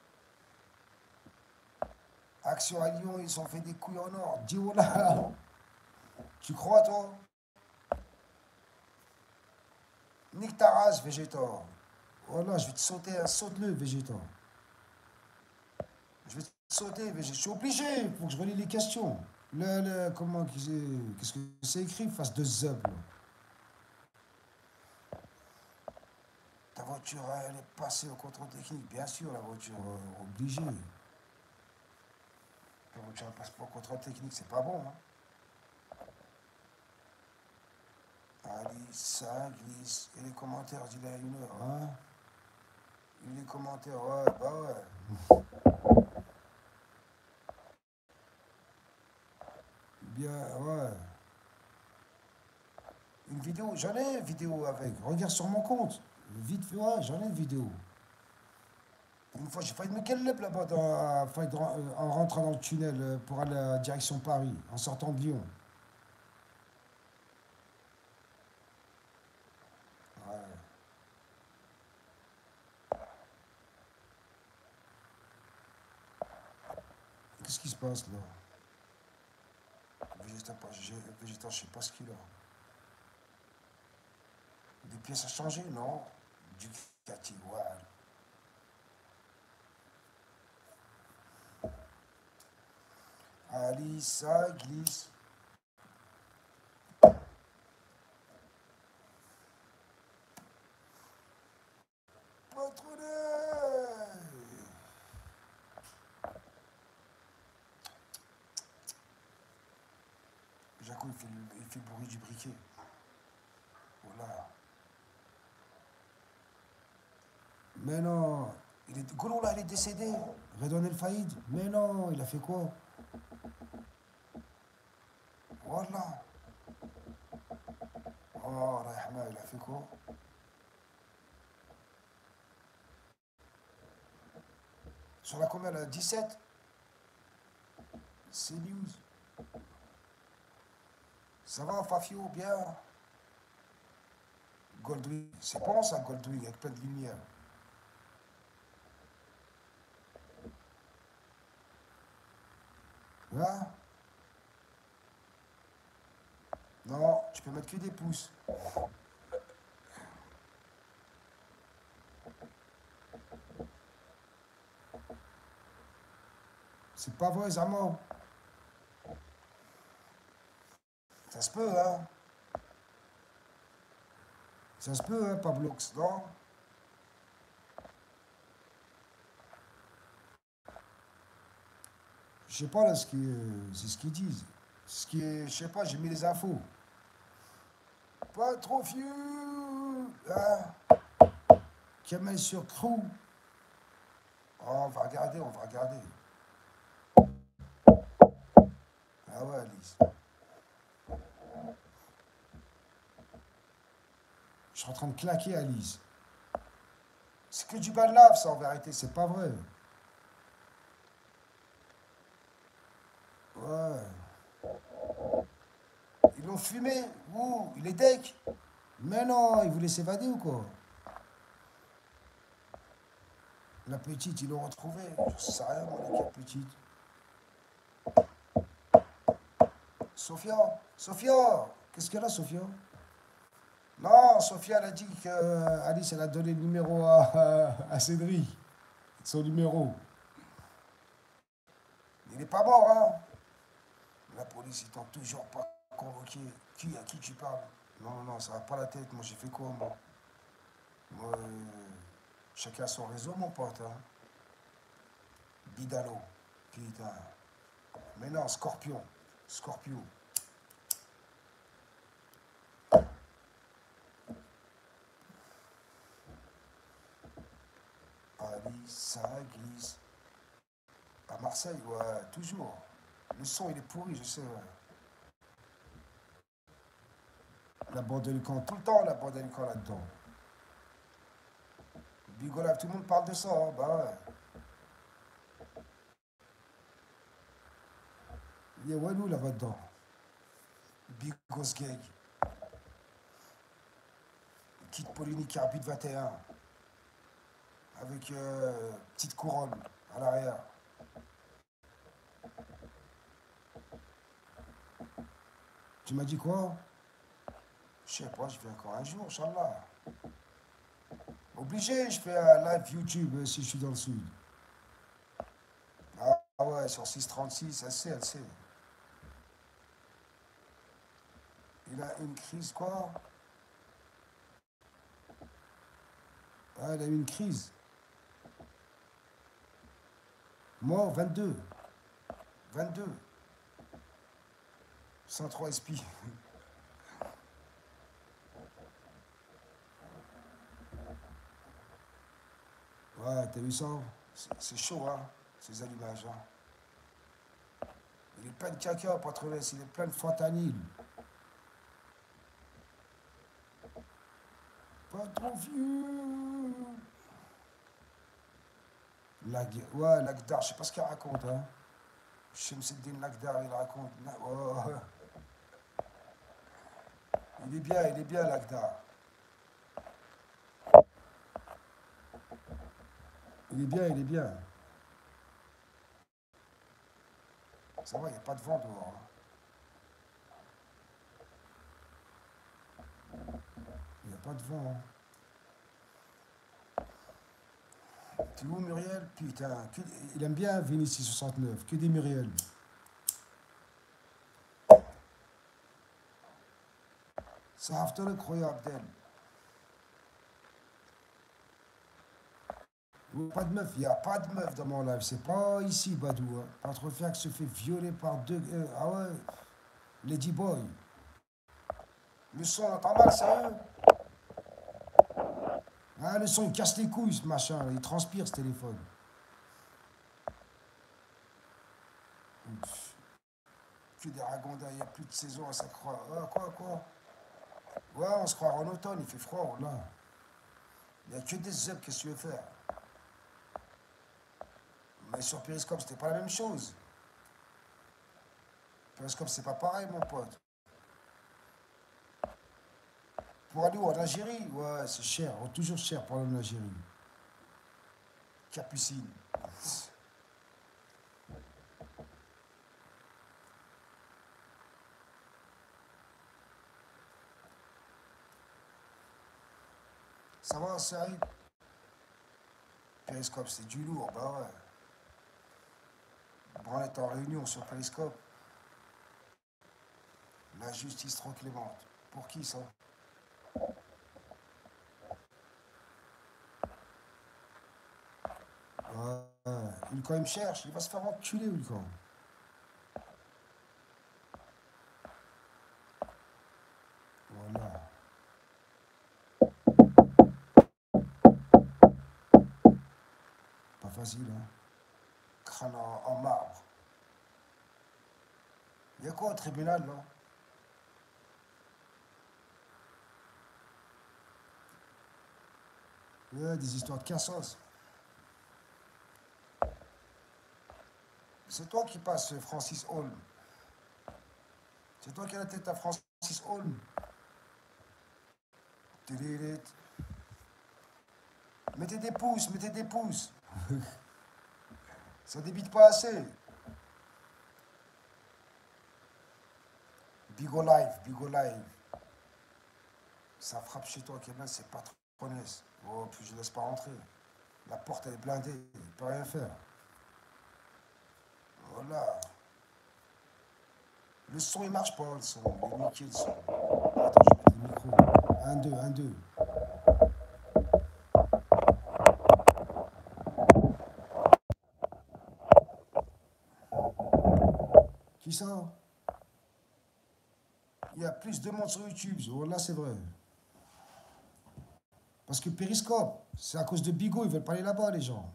Action à Lyon, ils ont fait des couilles en or. Dis voilà. Tu crois, toi? Nique ta race, Végétor. Voilà, je vais te sauter, saute-le, Végétor. Je vais te sauter, Végétor. Je suis obligé, il faut que je relis les questions. Comment, qu'est-ce que c'est écrit face de Zeb, là. Ta voiture, elle est passée au contrôle technique. Bien sûr, la voiture, obligée. La voiture, elle passe pas au contrôle technique, c'est pas bon, hein. Allez, ça glisse. Et les commentaires, il a 1 heure, hein. Et les commentaires, ouais, bah ouais. Bien, ouais. Une vidéo, j'en ai une vidéo avec. Regarde sur mon compte. Vite fait, ouais, j'en ai une vidéo. Une fois, j'ai failli me calmer là-bas en rentrant dans le tunnel pour aller à la direction Paris, en sortant de Lyon. Ouais. Qu'est-ce qui se passe là? Végétal, je sais pas ce qu'il a. Des pièces à changer, non? Ducati, ouais. Alice, ça glisse. Patronnet! Jaco, il fait le bruit du briquet. Voilà. Mais non, Golo là, il est décédé. Redon El Faïd. Mais non, il a fait quoi? Voilà. Oh, Rahma, il a fait quoi? Sur la combien là? 17. C'est news. Ça va, Fafio, bien? Goldwing. C'est bon ça, Goldwing, avec plein de lumière. Hein? Non, tu peux mettre que des pouces. C'est pas vrai, Zamo. Ça se peut, hein? Ça se peut, hein, Pablox, non? Je sais pas, là, c'est ce qu'ils disent. Ce qui est, je sais pas, j'ai mis les infos. Pas trop vieux, hein? Kamel sur Crew. Oh, on va regarder, on va regarder. Ah ouais, Alice. Je suis en train de claquer, Alice. C'est que du bas de lave, ça, en vérité, c'est pas vrai. Ouais. Ils l'ont fumé. Ouh, il est deck. Mais non, il voulait s'évader ou quoi? La petite, ils l'ont retrouvée. Je sais rien, moi, quelle petite. Sophia, Sophia, qu'est-ce qu'elle a, Sophia? Non, Sophia, elle a dit que Alice, elle a donné le numéro à Cédric. Son numéro. Il n'est pas mort, hein? La police, ils t'ont toujours pas convoqué. Qui, à qui tu parles? Non, non, non, ça va pas la tête. Moi, j'ai fait quoi, moi? Moi, chacun son réseau, mon pote, hein? Bidalo. Putain. Mais non, Scorpion. Scorpion. Alice, ça glisse. À Marseille, ouais, toujours. Le son, il est pourri, je sais. Ouais. La bande de camp, tout le temps, la bande de camp là-dedans. Bigolab, tout le monde parle de ça, hein, bah ouais. Il y a Walou là-bas dedans. Bigos Gang. Kit Polini Carbide 21. Avec petite couronne à l'arrière. Tu m'as dit quoi? Je sais pas, je fais encore un jour, Inch'Allah. Obligé, je fais un live YouTube si je suis dans le sud. Ah ouais, sur 636, elle sait, elle sait. Il a une crise, quoi? Ah, il a eu une crise. Moi, 22. 22. 103 SP. Ouais, t'as vu ça? C'est chaud, hein, ces allumages, hein. Il est plein de caca, patronesse, il est plein de fentanyl. Pas trop vieux. Ouais, l'Agdar, je sais pas ce qu'il raconte, hein. Shemseddin l'Agdar, il raconte. Oh, il est bien l'Agdar. Il est bien. Ça va, il n'y a pas de vent dehors, hein. Il n'y a pas de vent, hein. Tu où, Muriel? Putain, il aime bien Vinicius 69, que des Muriel. Ça a le croyant Abdel. Pas de meuf, il n'y a pas de meuf dans mon live. C'est pas ici, Badou, hein. Pas faire que se fait violer par deux. Ah ouais, Lady Boy. Le son, t'as mal, sérieux? Ah, le son, il casse les couilles, ce machin. Il transpire, ce téléphone. Pff, que des ragondins, il n'y a plus de saison, ça croit. Ah, quoi? Ouais, on se croit en automne, il fait froid, là. Il n'y a que des zèbres, qu'est-ce que tu veux faire? Mais sur Periscope, c'était pas la même chose. Periscope, c'est pas pareil, mon pote. Pour aller où? En Algérie? Ouais, c'est cher. Toujours cher pour aller en Algérie. Capucine. Ça va, Saïd? Periscope, c'est du lourd, bah ouais. Bon, on est en réunion sur Periscope. La justice trop clémente. Pour qui, ça? Ouais. Ulcan, il me cherche. Il va se faire enculer, Ulcan. Voilà. Pas facile, hein. Crâne en marbre. Il y a quoi au tribunal, là? Ouais, des histoires de cassos. C'est toi qui passes Francis Holm. C'est toi qui as la tête à Francis Holm. Mettez des pouces. Ça débite pas assez. Bigo Live, Bigo Live. Ça frappe chez toi, Kevin, c'est pas trop honnête. Oh, puis je laisse pas rentrer. La porte, elle est blindée, il peut rien faire. Voilà. Le son, il marche pas, le son. Il est niqué, le son. Attends, je vais mettre le micro. Un, deux, un, deux. Qui ça? Il y a plus de monde sur YouTube. Voilà, c'est vrai. Parce que Periscope, c'est à cause de Bigot, ils veulent pas aller là-bas, les gens.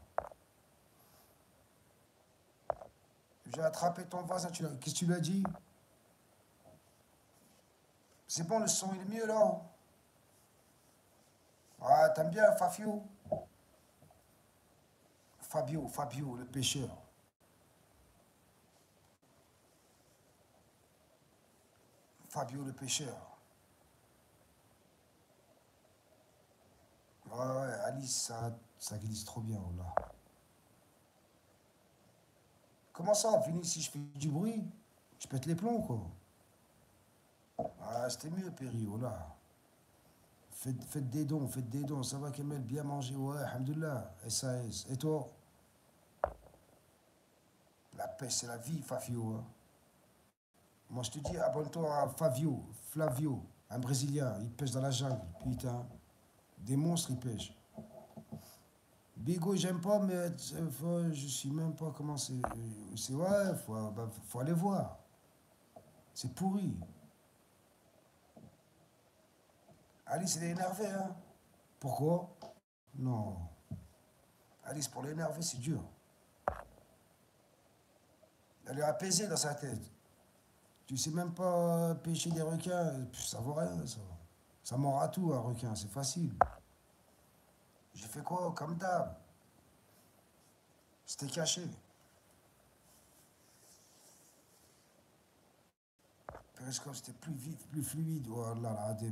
J'ai attrapé ton voisin, qu'est-ce que tu lui as dit? C'est bon, le son, il est mieux, là. Ah, t'aimes bien Fabio? Fabio, le pêcheur. Fabio, le pêcheur. Ouais, Alice, ça glisse trop bien, là. Comment ça, Vini, si je fais du bruit, je pète les plombs, quoi. Ah, c'était mieux, Péri, oh là. Faites des dons. Ça va, Kamel, bien manger, ouais, alhamdoulilah. SAS. Et toi? La paix, c'est la vie, Fafio, hein. Moi, je te dis, abonne-toi à Flavio, un Brésilien. Il pêche dans la jungle, putain. Des monstres, il pêche. Bigo, j'aime pas, mais je sais même pas comment c'est. C'est ouais, faut aller voir. C'est pourri. Alice, elle est énervée, hein. Pourquoi? Non. Alice, pour l'énerver, c'est dur. Elle est apaisée dans sa tête. Tu sais même pas pêcher des requins, ça vaut rien, ça. Ça mord à tout, un requin, c'est facile. J'ai fait quoi, comme d'hab? C'était caché. Periscope, c'était plus vite, plus fluide. Wallah, l'adem.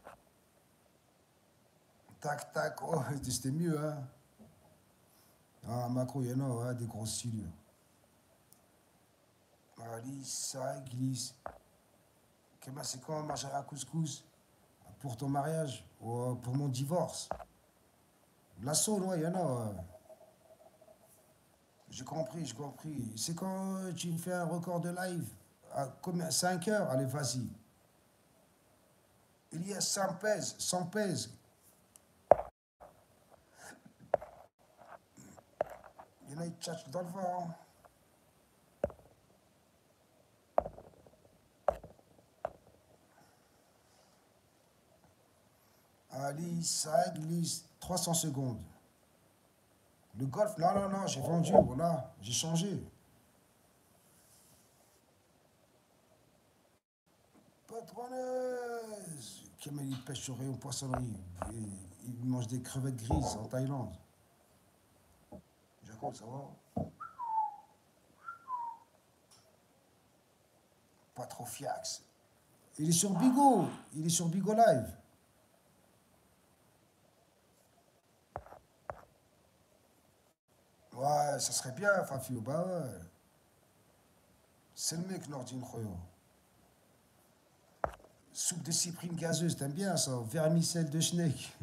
Tac, tac. Oh, c'était mieux, hein. Ah, macro, il y en a, hein, des grosses silures. Allez, ça glisse. C'est quand on marche à couscous? Pour ton mariage? Ou pour mon divorce? La saune, ouais, il y en a. J'ai compris, j'ai compris. C'est quand tu fais un record de live. À combien? 5 heures? Allez, vas-y. Il y a 100 pèses, 100 pèses. Il y en a qui tchatchent dans le vent. Allez, ça glisse. 300 secondes. Le golf, non, non, non, j'ai vendu, voilà. J'ai changé. Patronaise! Kamel, il pêche au rayon poissonnerie. Et il mange des crevettes grises en Thaïlande. Jacob, ça va? Pas trop fiax. Il est sur Bigo. Il est sur Bigo Live. Ouais, ça serait bien, Fafio. Bah ouais. C'est le mec, Nordine Khoyo. Soupe de cyprine gazeuse, t'aimes bien ça? Vermicelle de schneck.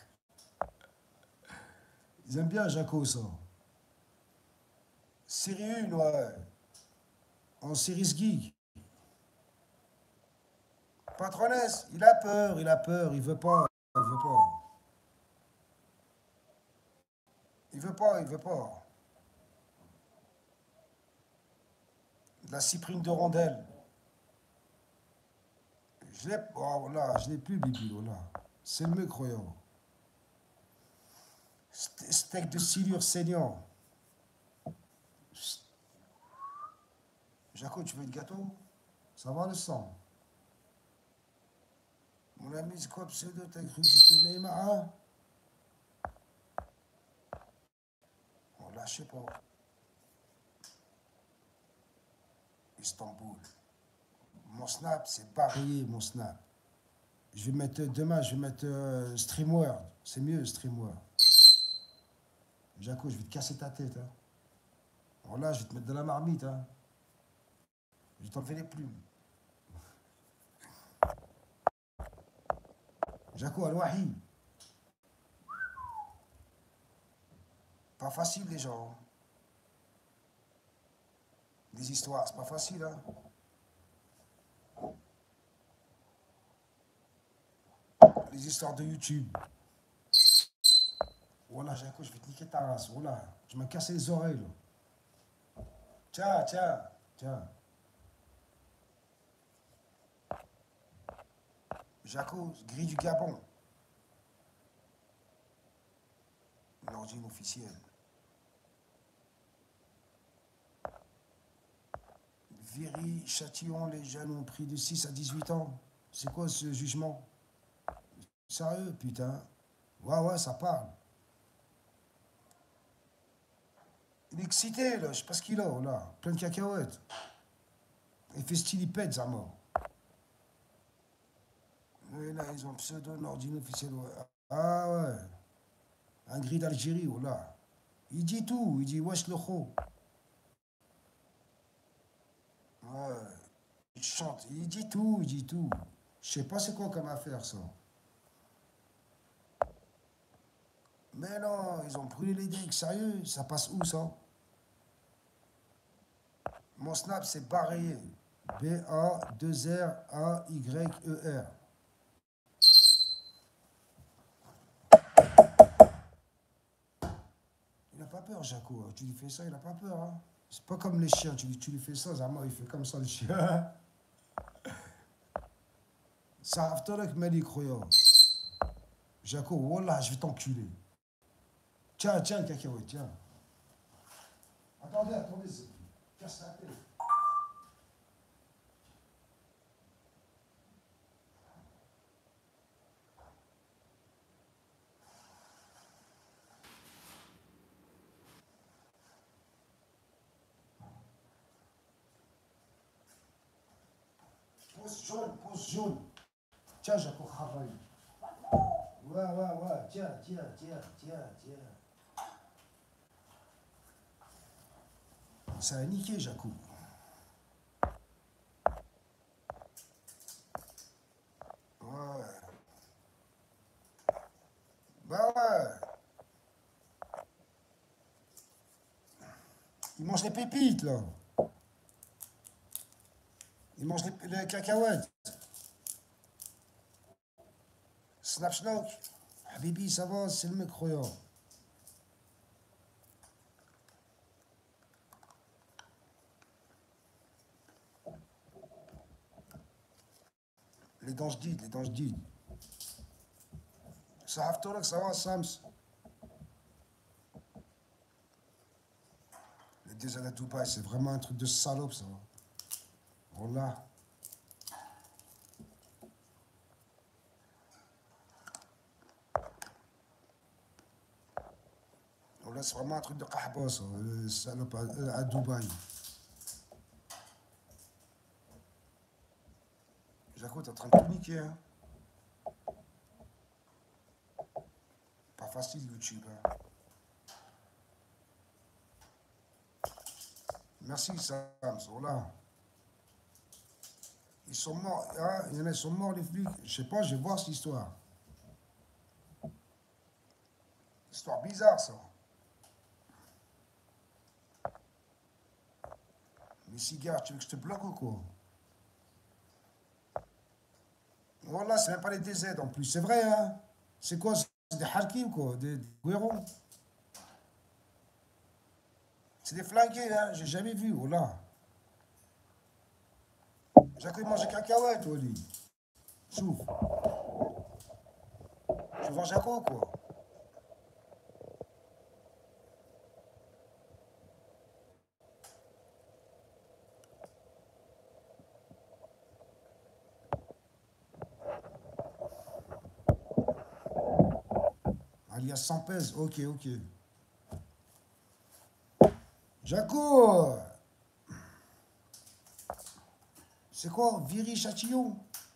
Ils aiment bien, Jaco, ça. Série 1, ouais. En Series Geek. Patronesse, il a peur, il a peur, il veut pas, il veut pas. Il veut pas, il veut pas. La cyprine de rondelle. Je l'ai, oh là, je l'ai plus, Bibi, oh là. C'est le mieux, croyant. Steak de silure saignant. Jaco, tu veux le gâteau? Ça va le sang. Mon ami, c'est quoi pseudo? T'as cru que c'était Neymar, hein? Oh là, je sais pas. Istanbul. Mon snap, c'est pareil, mon snap. Je vais mettre, demain, je vais mettre StreamWord. C'est mieux, StreamWord. Jaco, je vais te casser ta tête, hein. Voilà, je vais te mettre de la marmite, hein. Je vais t'enlever les plumes. Jaco, Al-Wahi. Pas facile, les gens. Les histoires, c'est pas facile, hein. Les histoires de YouTube. Voilà, Jaco, je vais te niquer ta race. Voilà, tu m'as cassé les oreilles, là. Tiens, tiens, tiens. Jaco, grille du Gabon. L'origine officielle. Viry, Châtillon, les jeunes ont pris de 6 à 18 ans. C'est quoi ce jugement? Sérieux, putain. Ouais, ouais, ça parle. Il est excité, là. Je sais pas ce qu'il a, là. Plein de cacahuètes. Il fait style, il pète, ça mort. Oui, là, ils ont pseudo Nordine officiel. Ouais. Ah ouais. Un gris d'Algérie, oh là. Il dit tout. Il dit wesh le kho. Ouais. Il chante. Il dit tout, il dit tout. Je sais pas c'est quoi comme affaire, ça. Mais non, ils ont brûlé les decks, sérieux. Ça passe où, ça? Mon snap, c'est Barrayé. B-A-2-R-A-Y-E-R. Il a pas peur, Jaco. Tu lui fais ça, il a pas peur. Hein. C'est pas comme les chiens. Tu lui fais ça, Zama, il fait comme ça, le chien. Ça avec Malik Roya. Jaco, wallah, je vais t'enculer. Tiens, tiens, cacahuète, tiens. Attendez, attendez, casse la tête. jaune. Tiens, Jaco, travaille. Ouais. Tiens. Ça a niqué, Jaco. Ouais. Bah ouais. Il mange les pépites, là. Il mange les cacahuètes. Snapsnock. Habibi, ça va, c'est le mec croyant. Les dents jdides. Ça haftorek, ça va, Sams. Les désert à Dubaï, c'est vraiment un truc de salope, ça. Voilà. Voilà, c'est vraiment un truc de kahba, ça, salope à Dubaï. Jaco, t'es en train de tout niquer, hein. Pas facile, YouTube, hein. Merci, Sams, voilà. Ils sont morts, hein, il y en a, ils sont morts, les flics. Je sais pas, je vais voir cette histoire. Histoire bizarre, ça. Les cigares, tu veux que je te bloque ou quoi? Voilà, c'est même pas les DZ en plus. C'est vrai, hein? C'est quoi? C'est des harkis ou quoi? Des guérons? C'est des flanqués, hein? J'ai jamais vu, voilà. Jaco, il mange des cacahuètes, Oli. Souffle. Tu veux voir Jaco ou quoi? Alias 100 pèse, ok. Jaco! C'est quoi? Viry-Châtillon?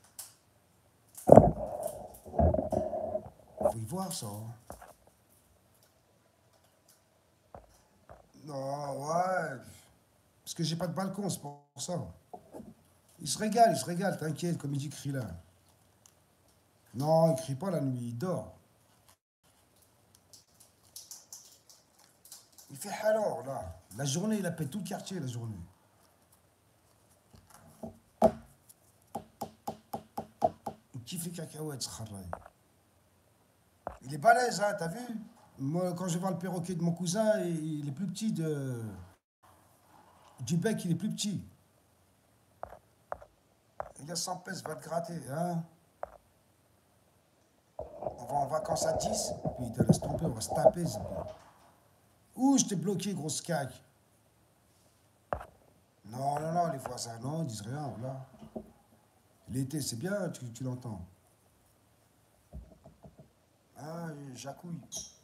Faut y voir ça, hein. Non, ouais. Parce que j'ai pas de balcon, c'est pour ça. Il se régale, t'inquiète, comme il dit Krillin. Non, il crie pas la nuit, il dort. Il fait halor, là. La journée, il appelle tout le quartier, la journée. Il kiffe les cacahuètes, ce kharraï. Il est balèze, hein, t'as vu? Moi, quand je vois le perroquet de mon cousin, il est plus petit du bec, il est plus petit. Il a 100 pèses, va te gratter, hein? On va en vacances à 10, puis te laisse tomber, on va se taper. Ouh, je t'ai bloqué, grosse caque. Non, les voisins, non, ils disent rien, voilà. L'été, c'est bien, tu l'entends. Ah, jacouille.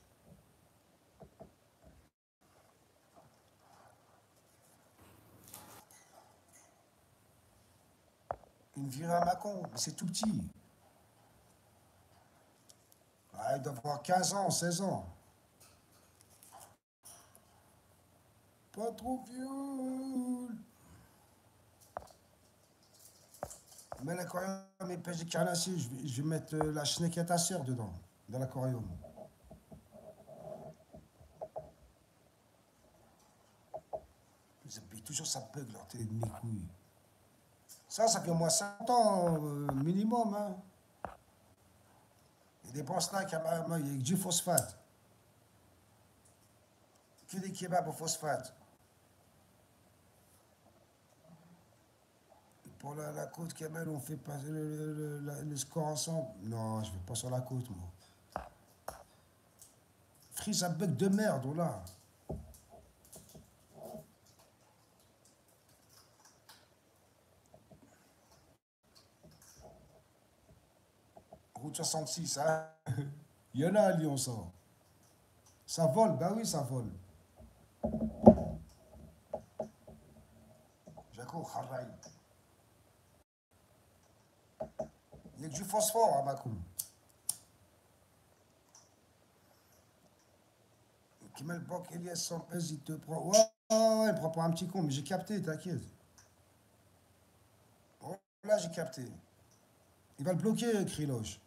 Une virée à Macon, mais c'est tout petit. Ah, il doit avoir 15 ans, 16 ans. Pas trop vieux. Mais l'aquarium, il pêche des carnassiers. Je vais mettre la schneck à ta sœur dedans, dans l'aquarium. Toujours ça bug leur télé de mes couilles. Ça fait au moins 5 ans minimum. Hein. Il y a des bons snacks avec du phosphate. Que des kebabs au phosphate. Pour la côte, Kamel, on fait pas le score ensemble. Non, je vais pas sur la côte, moi. Free, ça bug de merde, oh là. Route 66, hein. Il y en a à Lyon, ça. Ça vole, bah oui, ça vole. Jaco, kharraï. Avec du phosphore à Macron. Kimel Bok, Elias Sampez, il te prend. Ouais, il prend pas un petit con, mais j'ai capté, t'inquiète. Oh, là, j'ai capté. Il va le bloquer, Kriloche.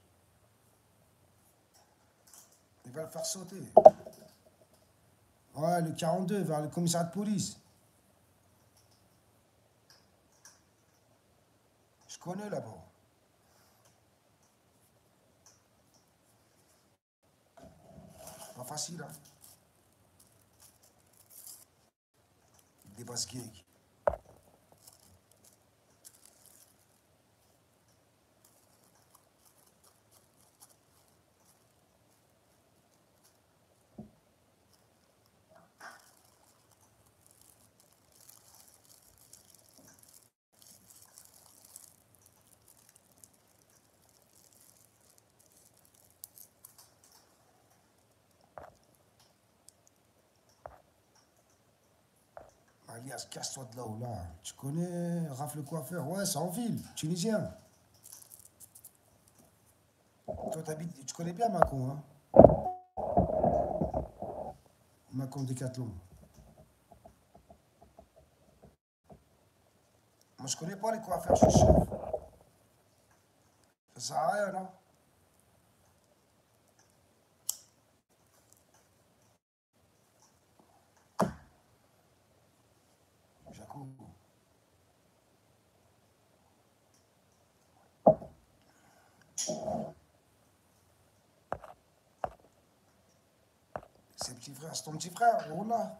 Il va le faire sauter. Ouais, le 42 vers le commissariat de police. Je connais là-bas. Pas facile, hein. Des basses gigs. Alias, casse-toi de là ou là. Tu connais Raph le coiffeur? Ouais, c'est en ville, tunisien. Toi, tu connais bien Macon, hein? Macon Décathlon. Moi, je connais pas les coiffeurs, je suis chef. Ça sert à rien, non? Jaco. C'est petit frère, c'est ton petit frère, Wallah.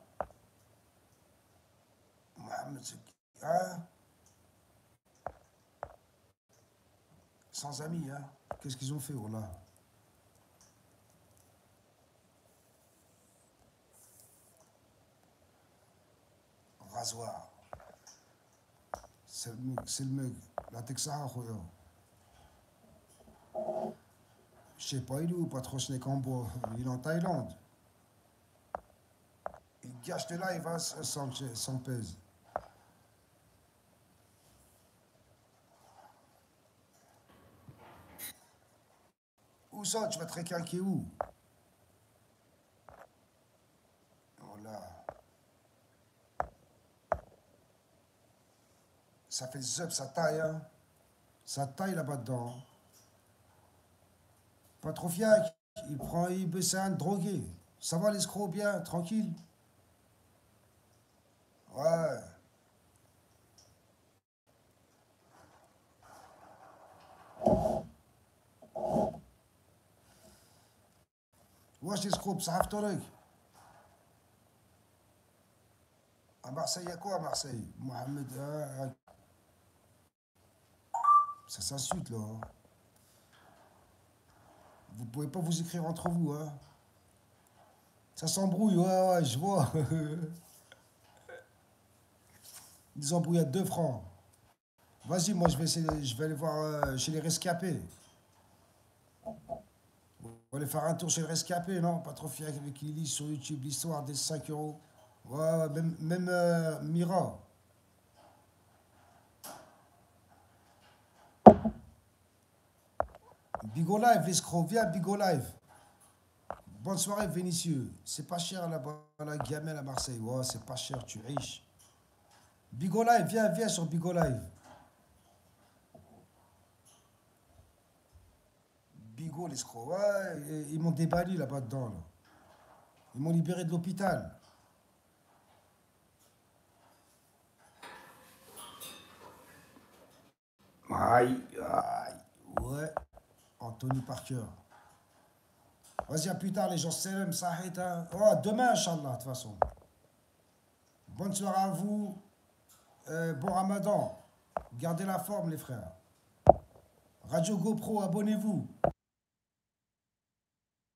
Mohamed, hein? Sans amis, hein? Qu'est-ce qu'ils ont fait, Wallah? Rasoir. C'est le mec. La Texara, khoya. Je sais pas, il est où, pas trop Cambo. Il est en Thaïlande. Il gâche de là, il va sans pèse. Où ça? Tu vas te réquinquer où? Voilà. Ça fait zup, ça taille, hein? Ça taille là-bas dedans. Pas trop fiac. Il prend Ibessan drogué. Ça va l'escroc bien, tranquille. Ouais. واش l'escroc, بصحة فطورك. À Marseille, il y a quoi à Marseille? Mohamed. Ça s'insulte là, hein. Vous pouvez pas vous écrire entre vous, hein. Ça s'embrouille, ouais, ouais, je vois. Des embrouilles à 2 francs. Vas-y, moi je vais aller voir chez les rescapés. On va aller faire un tour chez les rescapés, non? Pas trop fier avec Lily sur YouTube, l'histoire des 5 euros. Ouais, ouais, même Mira. Bigo Live, l'escroc, viens, Bigo Live. Bonne soirée, Vénitieux. C'est pas cher là-bas, la gamelle à Marseille. Ouais, c'est pas cher, tu es riche. Bigo Live, viens, viens sur Bigo Live. Bigo, l'escroc. Ouais, ils m'ont débanni là-bas dedans. Là. Ils m'ont libéré de l'hôpital. Aïe, aïe. Ouais, Anthony Parker. Vas-y, à plus tard, les gens. Salam, Sahit. Hein. Oh, demain, Inch'Allah, de toute façon. Bonne soirée à vous. Bon Ramadan. Gardez la forme, les frères. Radio GoPro, abonnez-vous.